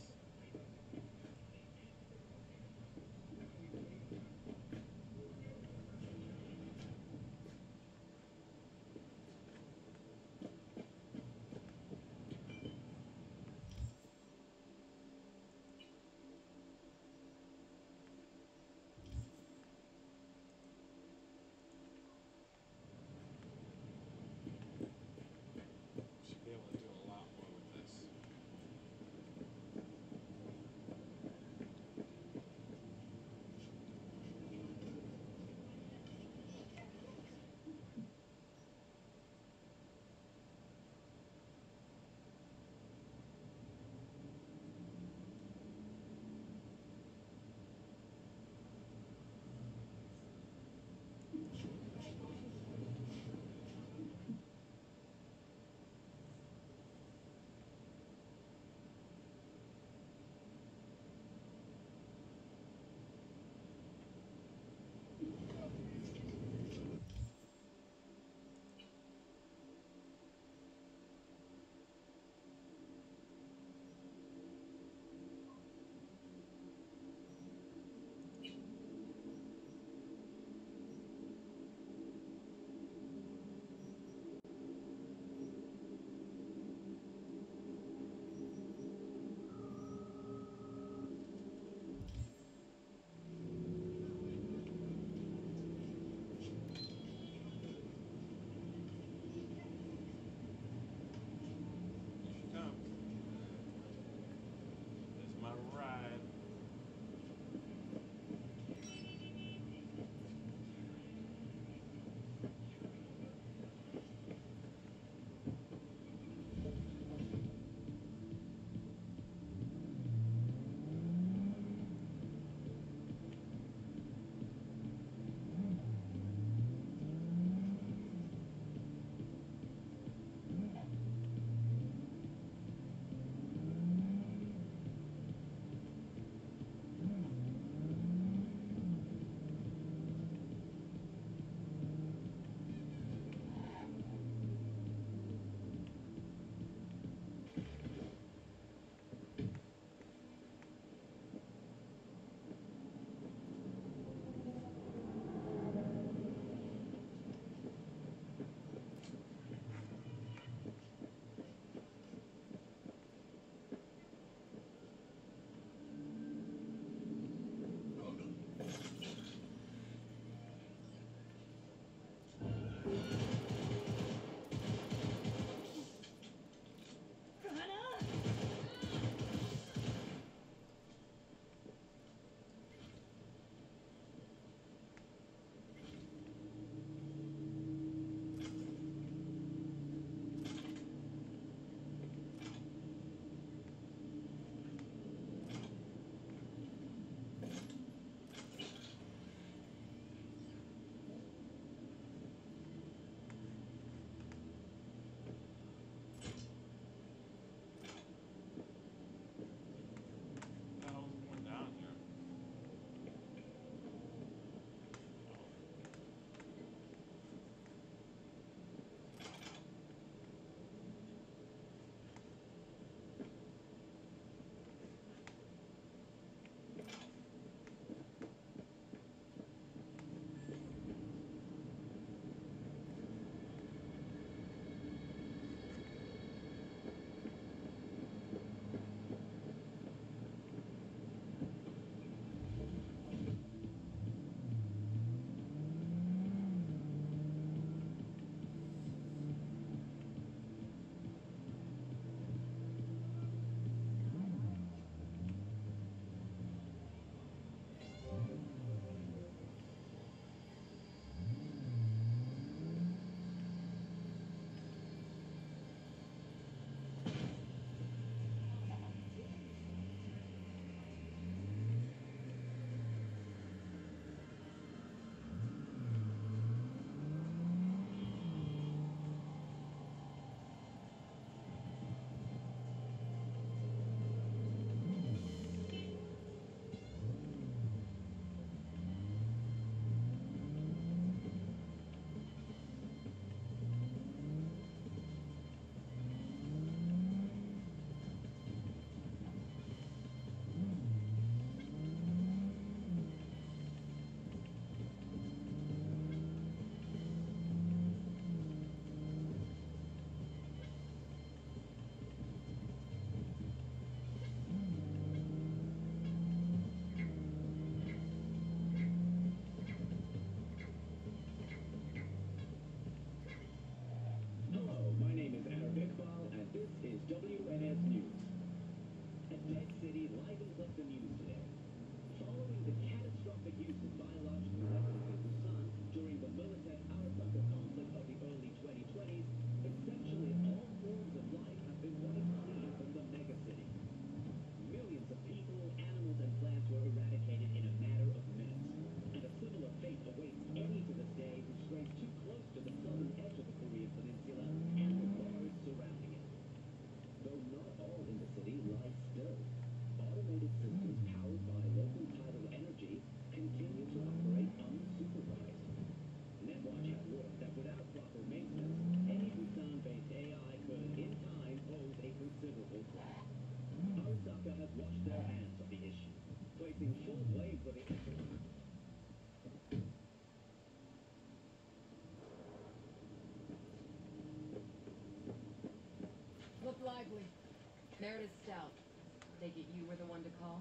Meredith Stout. Take it you were the one to call?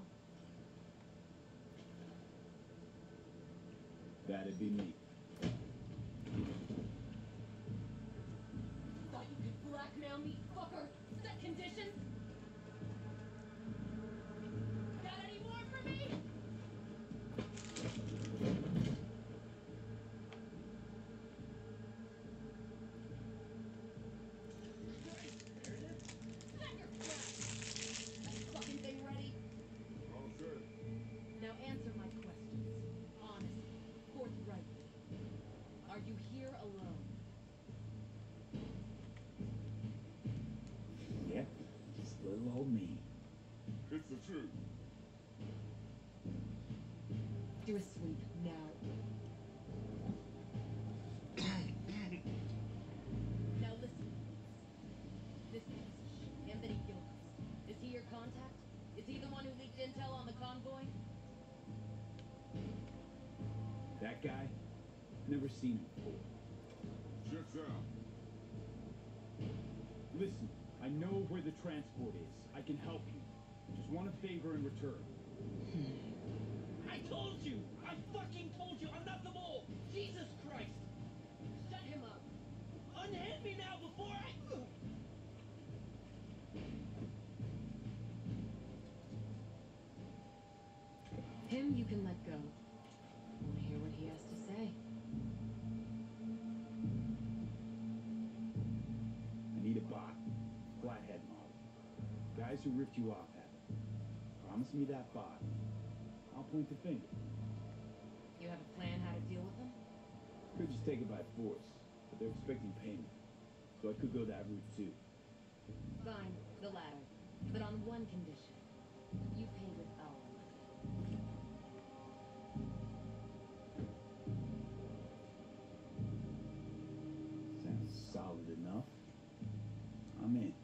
That'd be me. Thought you could blackmail me, fucker? Set conditions? Got any more for me? Set your crap! That fucking thing ready? All set. Now answer my questions. Honestly, forthrightly. Are you here alone? Yep, just little old me. It's the truth. Do a sweep now. Now listen. This piece of shit, Anthony Gilchrist, is he your contact? Is he the one who leaked intel on the convoy? That guy? Never seen him before. Checks out. Listen, I know where the transport is. I can help you. Just want a favor in return. I told you! I fucking told you! I'm not the mole! Jesus Christ! Shut him up. Unhand me now before I... Him you can let go. Want to hear what he has to say? I need a bot. Flathead model. Guys who ripped you off have it. Promise me that bot. I'll point the finger. You have a plan how to deal with him? Could just take it by force, but they're expecting payment. So I could go that route too. Fine, the latter. But on one condition. You pay with our money. Sounds solid enough. I'm in.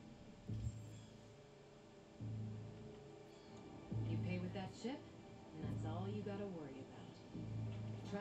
You pay with that ship, and that's all you gotta worry about. Try.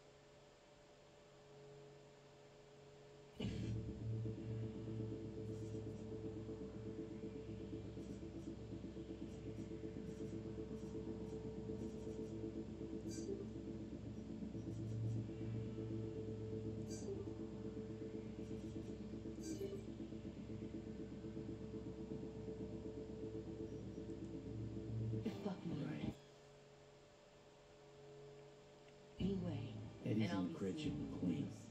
Fuck me. Right. Anyway, Eddie's and I'll in be the crib seeing should you be clean. real soon.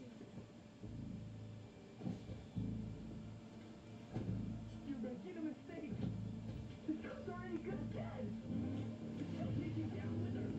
You're making a mistake! This girl's already good dead! Don't take you down with her!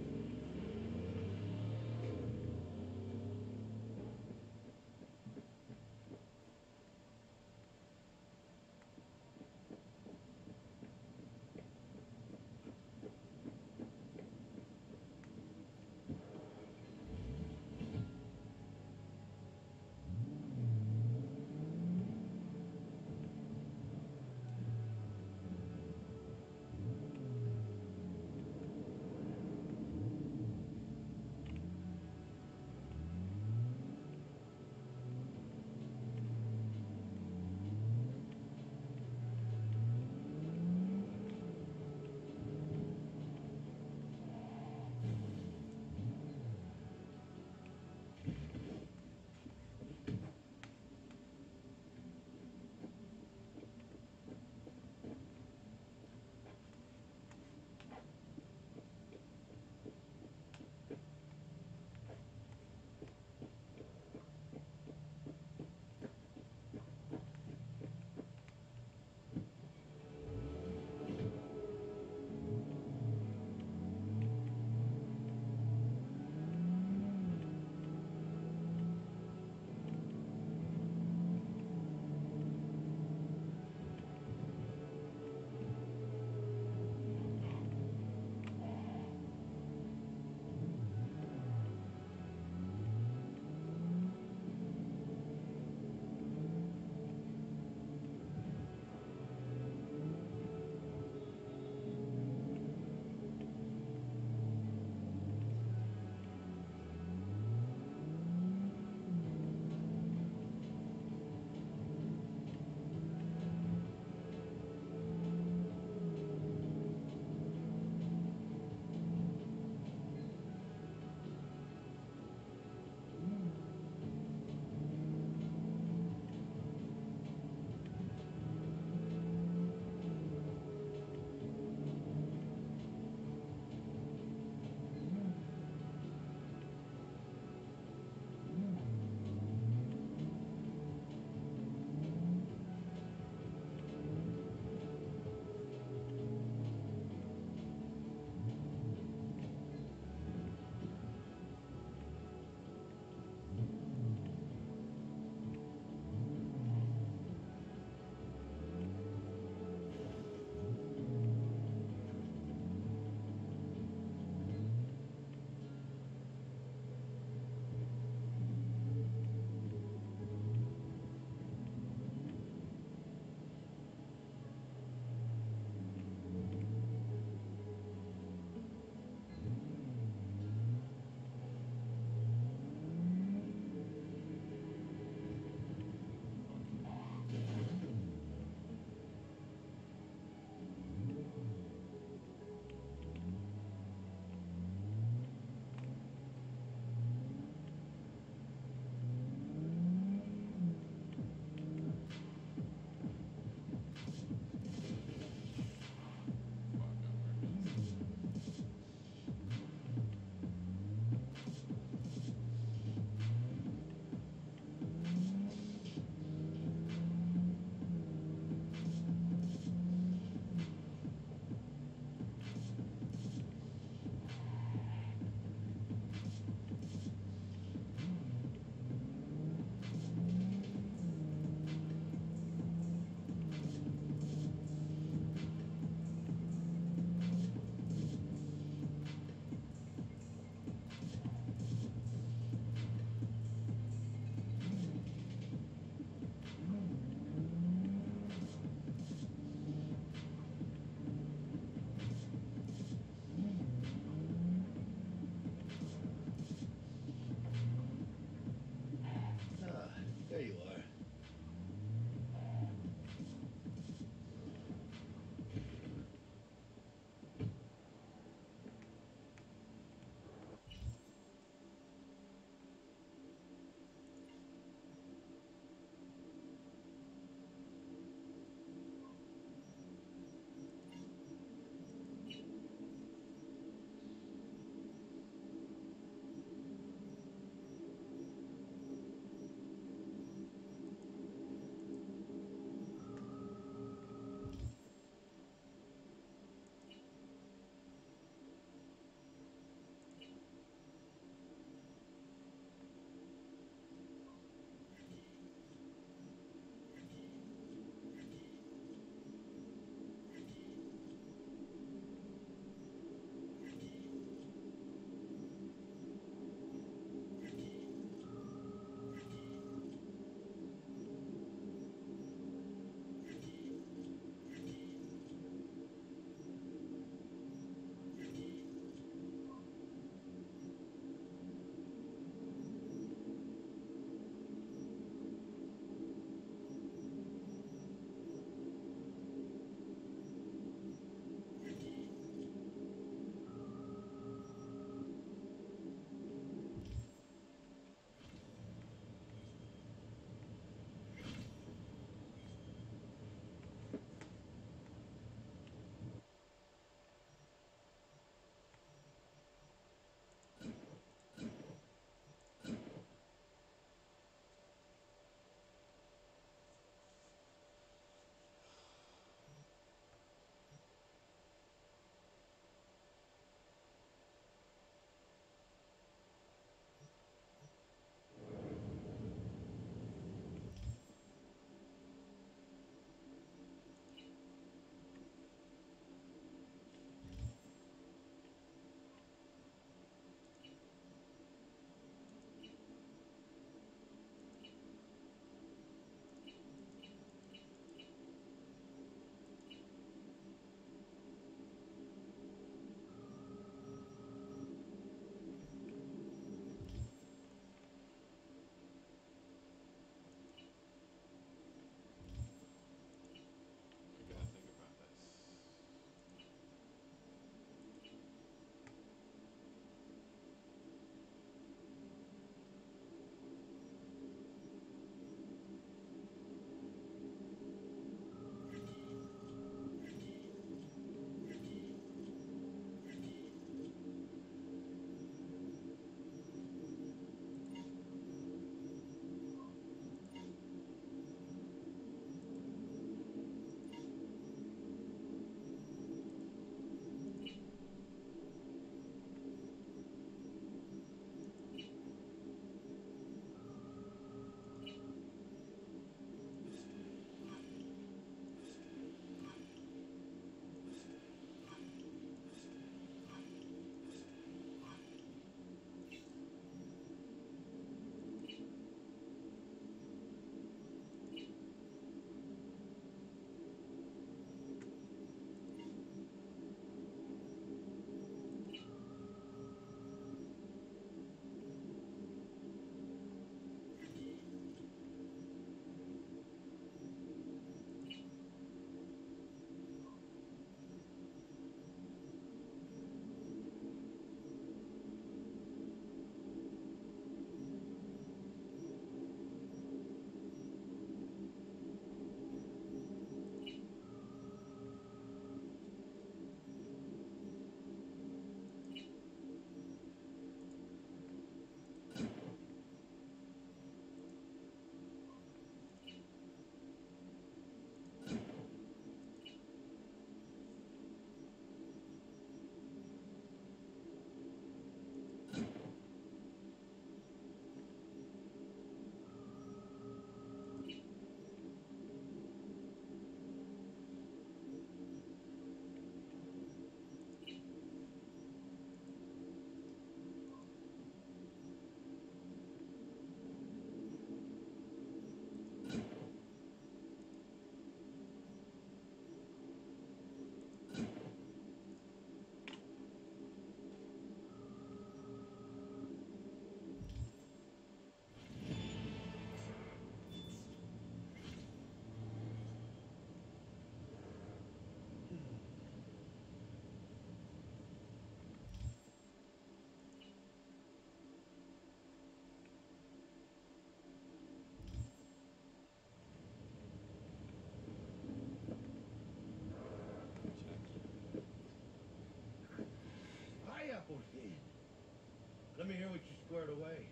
Let me hear what you squared away.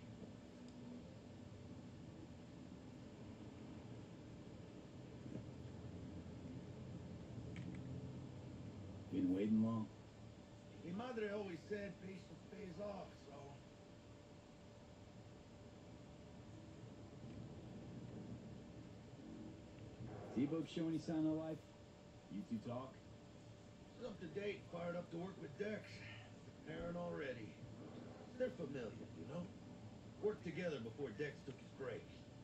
Been waiting long? Mi madre always said patience pays off, so... T-Bug show any sign of life? You two talk? She's up to date, fired up to work with Dex. Preparing already. They're familiar, you know? Worked together before Dex took his break.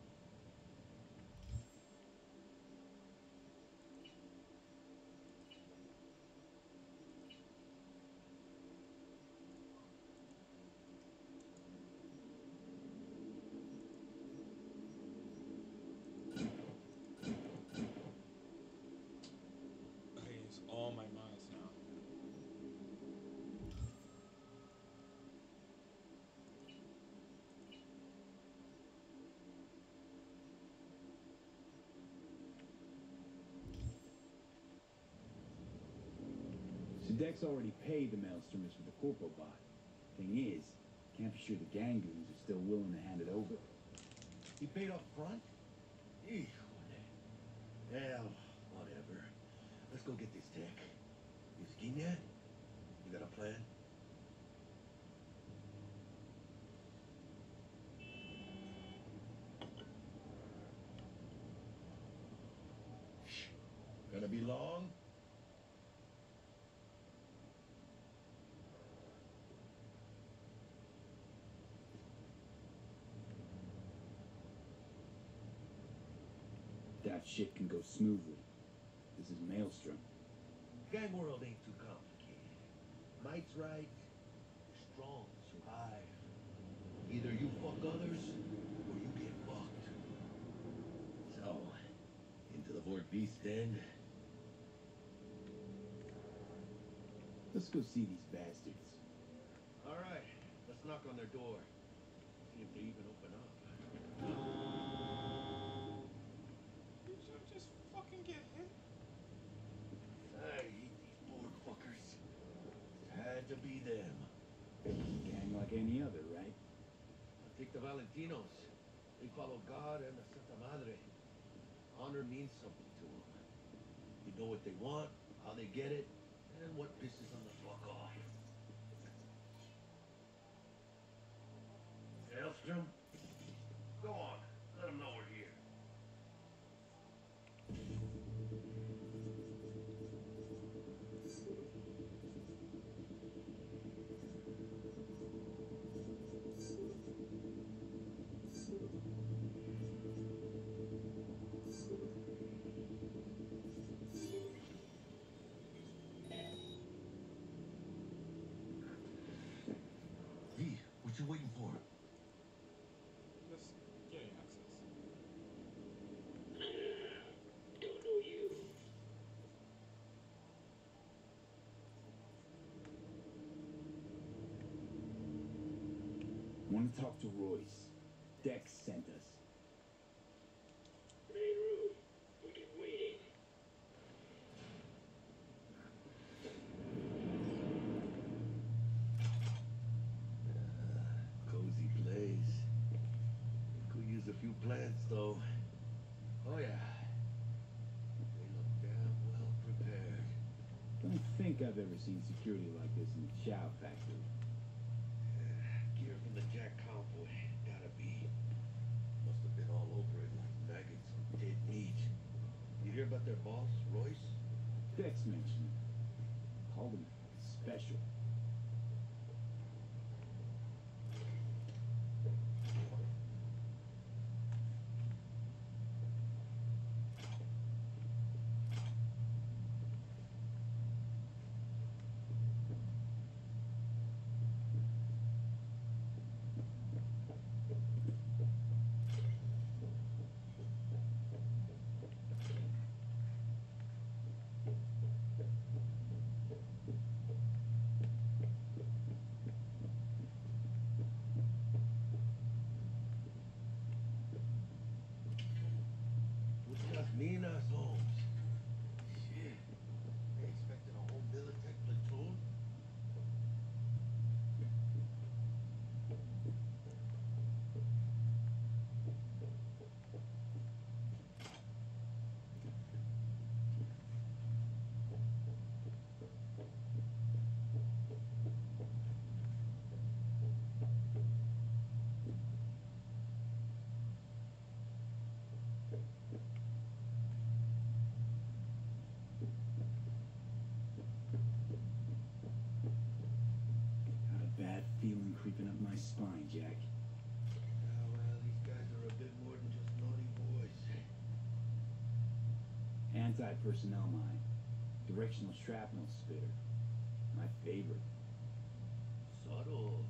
I use all my miles now. So Dex already paid the Maelstromers for the Corpo bot. Thing is, can't be sure the gang goons are still willing to hand it over. He paid up front? Eek, hell, whatever. Let's go get this tech. You scheme yet? You got a plan? Gonna be long? That shit can go smoothly. This is Maelstrom. Gang world ain't too complicated. Might's right. The strong survive. Either you fuck others, or you get fucked. So, into the Vork Beast Den. Let's go see these bastards. All right, let's knock on their door. See if they even open up. Did you just fucking get hit? I hate these Vork fuckers. It had to be them. Gang like any other, right? I'll take the Valentinos. They follow God and the Santa Madre. Honor means something to them. You know what they want, how they get it, and what pisses them the fuck off. Maelstrom? Go on. Let them know we're here. V, what you waiting for? Just getting access. Don't know you. Want to talk to Royce. Dex sent us. Main room. We can wait. Cozy place. Could use a few plants, though. Oh, yeah. They look damn well prepared. Don't think I've ever seen security like this in the Chow factory. Gear from the Jack convoy. Gotta be. Must have been all over it like maggots on dead meat. You hear about their boss, Royce? Dex mentioned it. Called him special. Muchas minas, Holmes. Shit. They expecting a whole military platoon? spine, Jack. Well, these guys are a bit more than just naughty boys. Anti-personnel mine. Directional shrapnel spitter. My favorite. Subtle.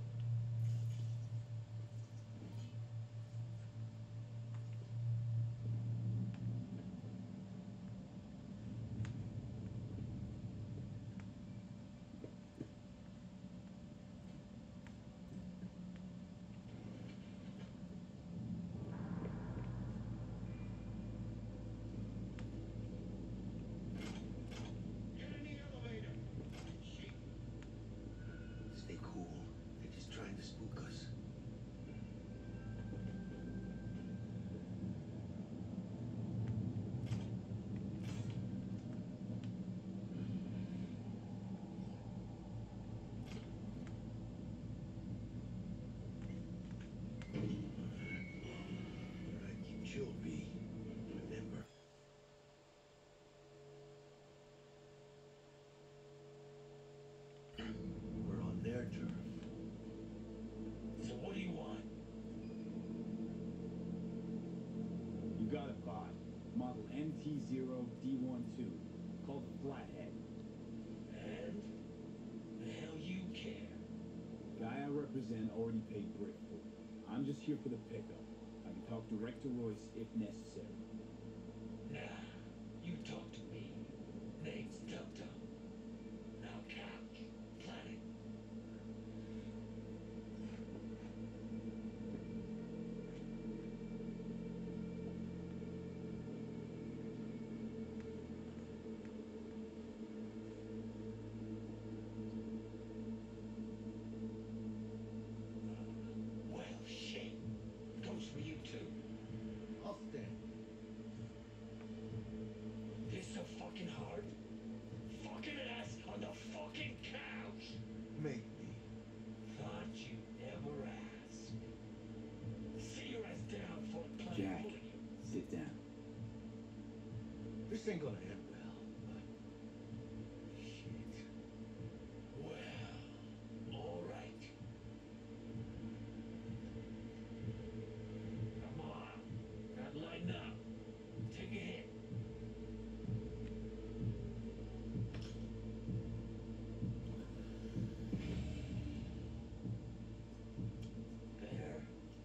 Get in the elevator. Shit. Stay cool. They're just trying to spook us. Alright, keep chill, B. Remember. We're on their turf. So what do you want? You got a bot. Model MT0D12. Called the Flathead. And? The hell you care? Guy I represent already paid Brick for it. I'm just here for the pickup. I can talk direct to Royce if necessary. Nah, you talk to me. Name's Tum-Tum. Now couch. Planet. Well, shit. Goes for you too. I'll stand. This so fucking hard? Fucking ass on the fucking couch. Make me. Thought you'd never ask. See your ass down for playing Jack, hooligan. sit down. This ain't gonna end well, but... Shit. Well, all right. Come on, gotta lighten up. Take a hit. Better.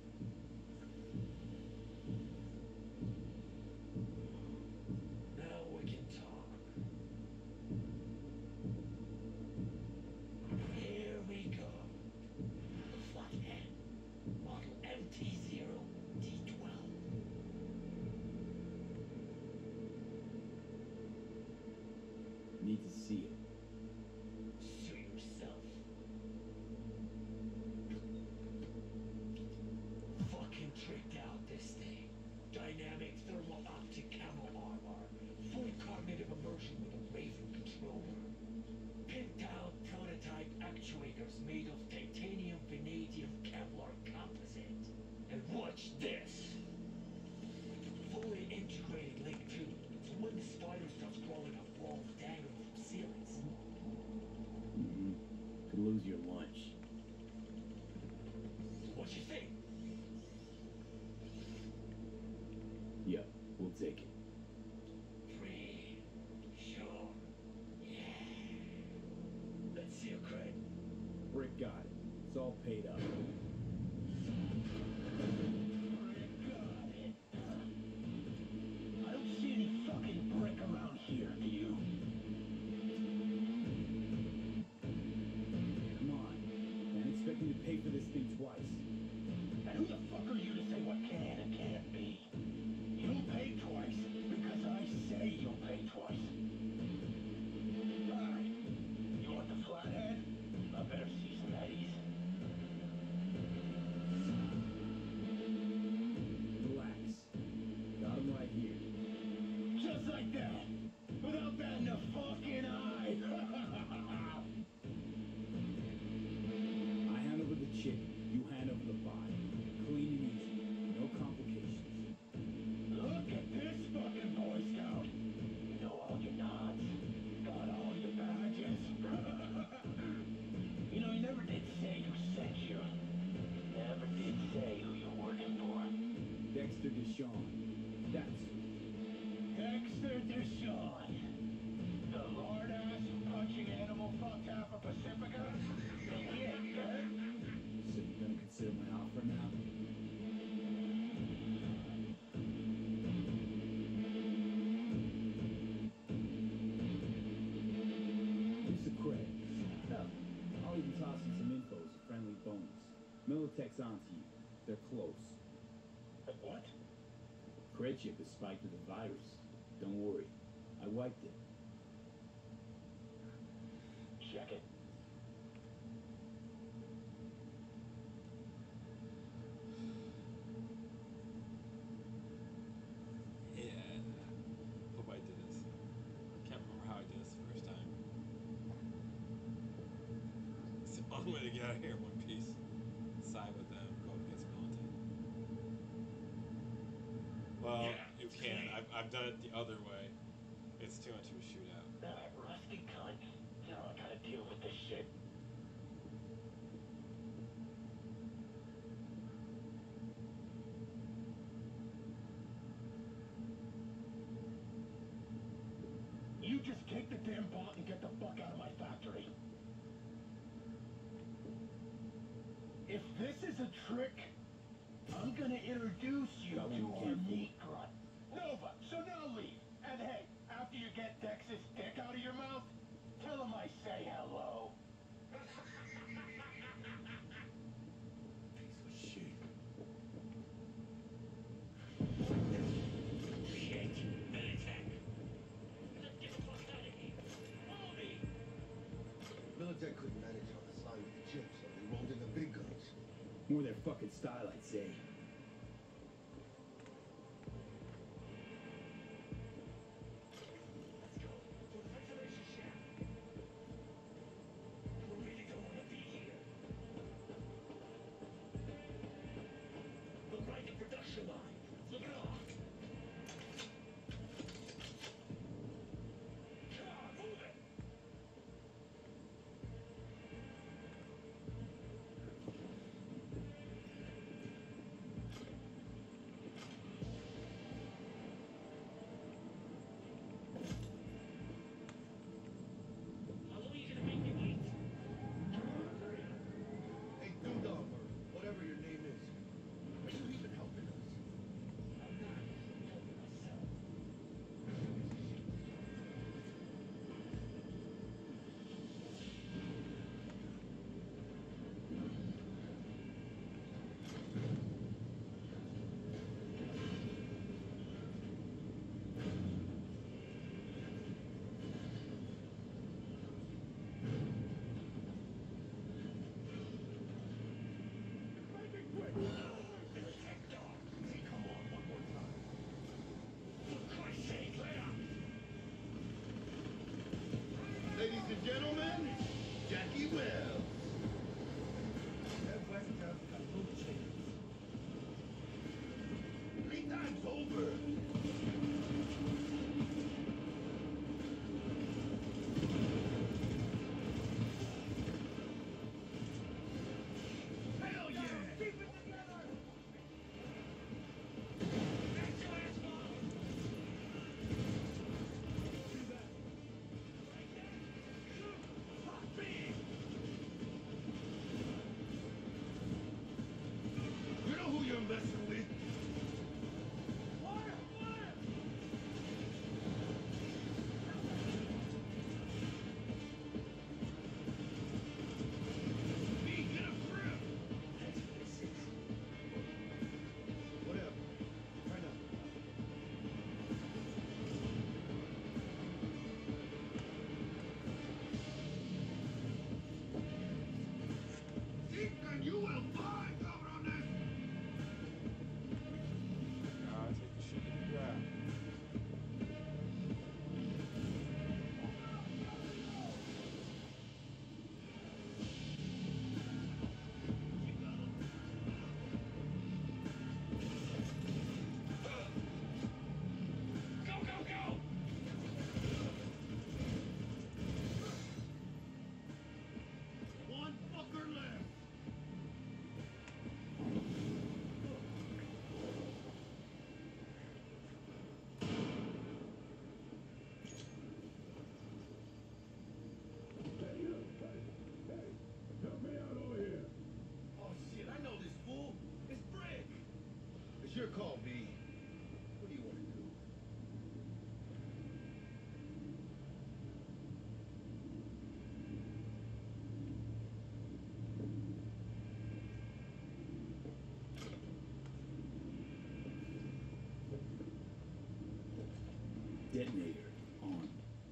Now we can talk. Here we go. The Flathead, model MT0D12. Need to see it. Suit yourself. Fucking tricked out this thing. Dynamic thermal optic camo armor. Full cognitive immersion with a Raven controller. Pinned down prototype actuators made of titanium vanadium Kevlar composite. And watch this. Fully integrated link 2. So when the spider starts crawling up walls, dangling from ceilings. Could lose your lunch. What you think? Yep, we'll take it. Free. Sure. Yeah. Let's see your cred. Brick got it. It's all paid up. I don't see any fucking brick around here, do you? Come on. Man expecting to pay for this thing twice. And who the fuck are you to say what can and can't be? You'll pay twice because I say you'll pay twice. Right. You want the Flathead? I better see some eddies. Deshawn. That's Dexter Deshawn. The lord ass who punching animal fucked half of Pacifica? Big hit, huh? so you're gonna consider my offer now? Here's the credit. Hell, I'll even toss you some info as a friendly bonus. Militech's onto you. They're close. What? Cred chip is spiked with a virus. Don't worry. I wiped it. Check it. Yeah. Hope I did this. Can't remember how I did this the first time. It's the only way to get out of here in one piece. Side with them, go against Militech. Well, you can. I've done it the other way. It's too much of a shootout. That rusty cunt. Now I gotta deal with this shit. You just take the damn bot and get the fuck out of my factory. If this is a trick, I'm gonna introduce you Got one to we our can't fool. meat grunt. Nova, so now leave. And hey, after you get Dex's dick out of your mouth, tell him I say hello. Piece of shit. Shit, Militech. Let's get the fuck out of here. Follow me. Militech couldn't manage on the side with the chips, so they rolled in the big guns. More their fucking style, I'd say. Let's go. To the ventilation shaft. We really don't want to be here. The mighty production line. Look it off. Come on, move it. How long are you gonna make me wait? Hey, Dundar, or whatever your name is, are you even helping us? I'm not helping myself. Militech dog. Come on, one more time. For Christ's sake, let up. Ladies and gentlemen, Jackie Wells. That West Coast got no chance. 3 times over. Hell yeah! Keep it together! That's your ass ball! Like that! Hot beam! You know who you're messing with? Fire! It's your call, B. What do you want to do? Detonator on.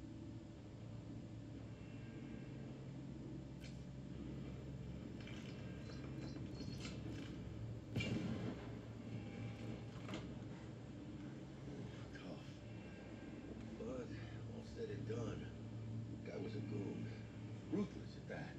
Tough. But all said and done, guy was a goon. Ruthless at that.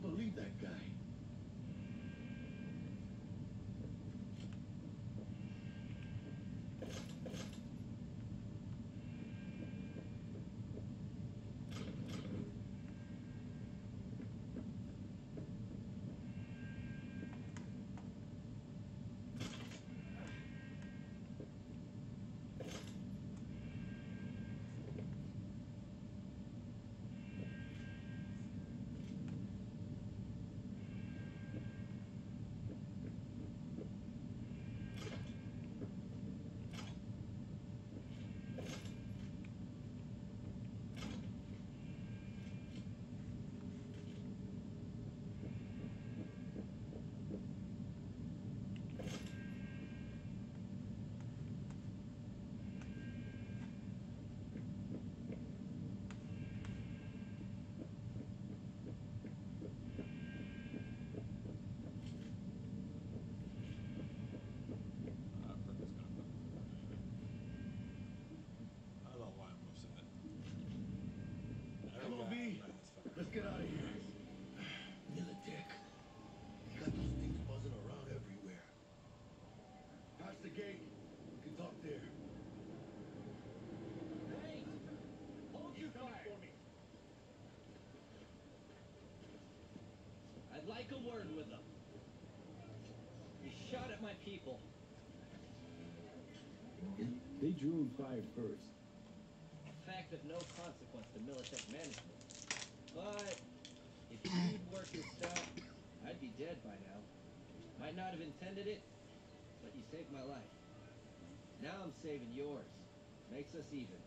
believe that guy. I don't know why I'm upset. Come on, B. Let's get out of here. Militech. You got those things buzzing around everywhere. Past the gate. We can talk there. Hey! Hold your fire! For me. I'd like a word with them. You shot at my people. They drew and fired first. A fact of no consequence to Militech management. But if you'd work this out, I'd be dead by now. Might not have intended it, but you saved my life. Now I'm saving yours. Makes us even.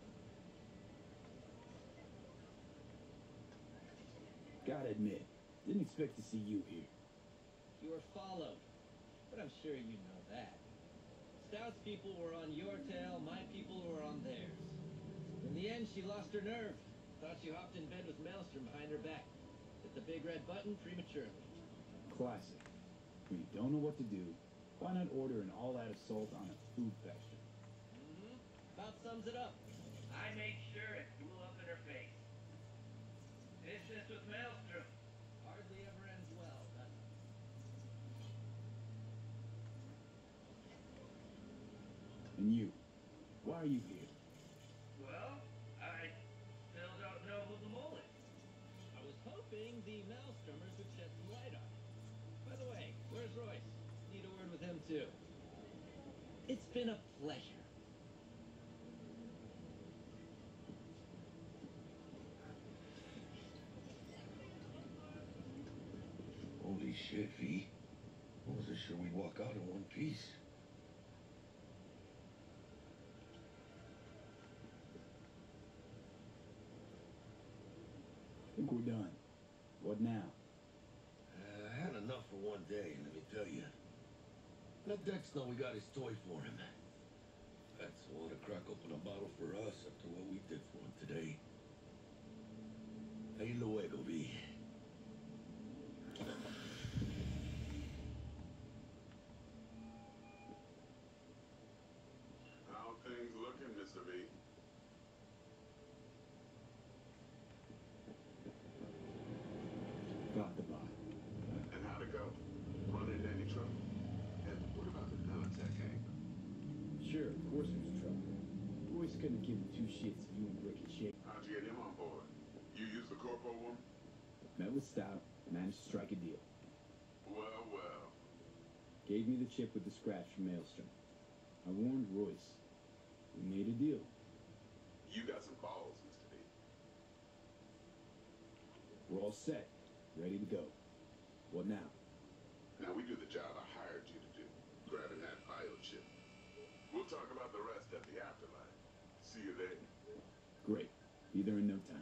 Gotta admit, didn't expect to see you here. You were followed, but I'm sure you know that. Stout's people were on your tail, my people were on theirs. In the end, she lost her nerve. Thought she hopped in bed with Maelstrom behind her back. Hit the big red button prematurely. Classic. When you don't know what to do, why not order an all-out assault on a food fester? About sums it up. I made sure it blew up in her face. Business with Maelstrom hardly ever ends well, does it? And you, why are you here? Well, I still don't know who the mole is. I was hoping the Maelstromers would shed some light on it. By the way, where's Royce? Need a word with him, too. It's been a pleasure. Holy shit, V. I wasn't sure we'd walk out in one piece. Think we're done. What now? I had enough for one day, let me tell you. Let Dex know we got his toy for him. That's want to crack open a bottle for us after what we did for him today. Ahí luego, V. How things looking, Mr. V? Got the bot. And how'd it go? Run into any trouble? And what about the Militech angle? Sure, of course there's trouble. Royce couldn't give him two shits if you and Ricochet. How'd you get him on board? You used the corpo one? Met with Stout, managed to strike a deal. Well, well. Gave me the chip with the scratch from Maelstrom. I warned Royce. We made a deal. You got some balls, Mr. V. We're all set. Ready to go. What now? Now we do the job I hired you to do, grabbing that biochip. We'll talk about the rest at the afterlife. See you there. Great. Be there in no time.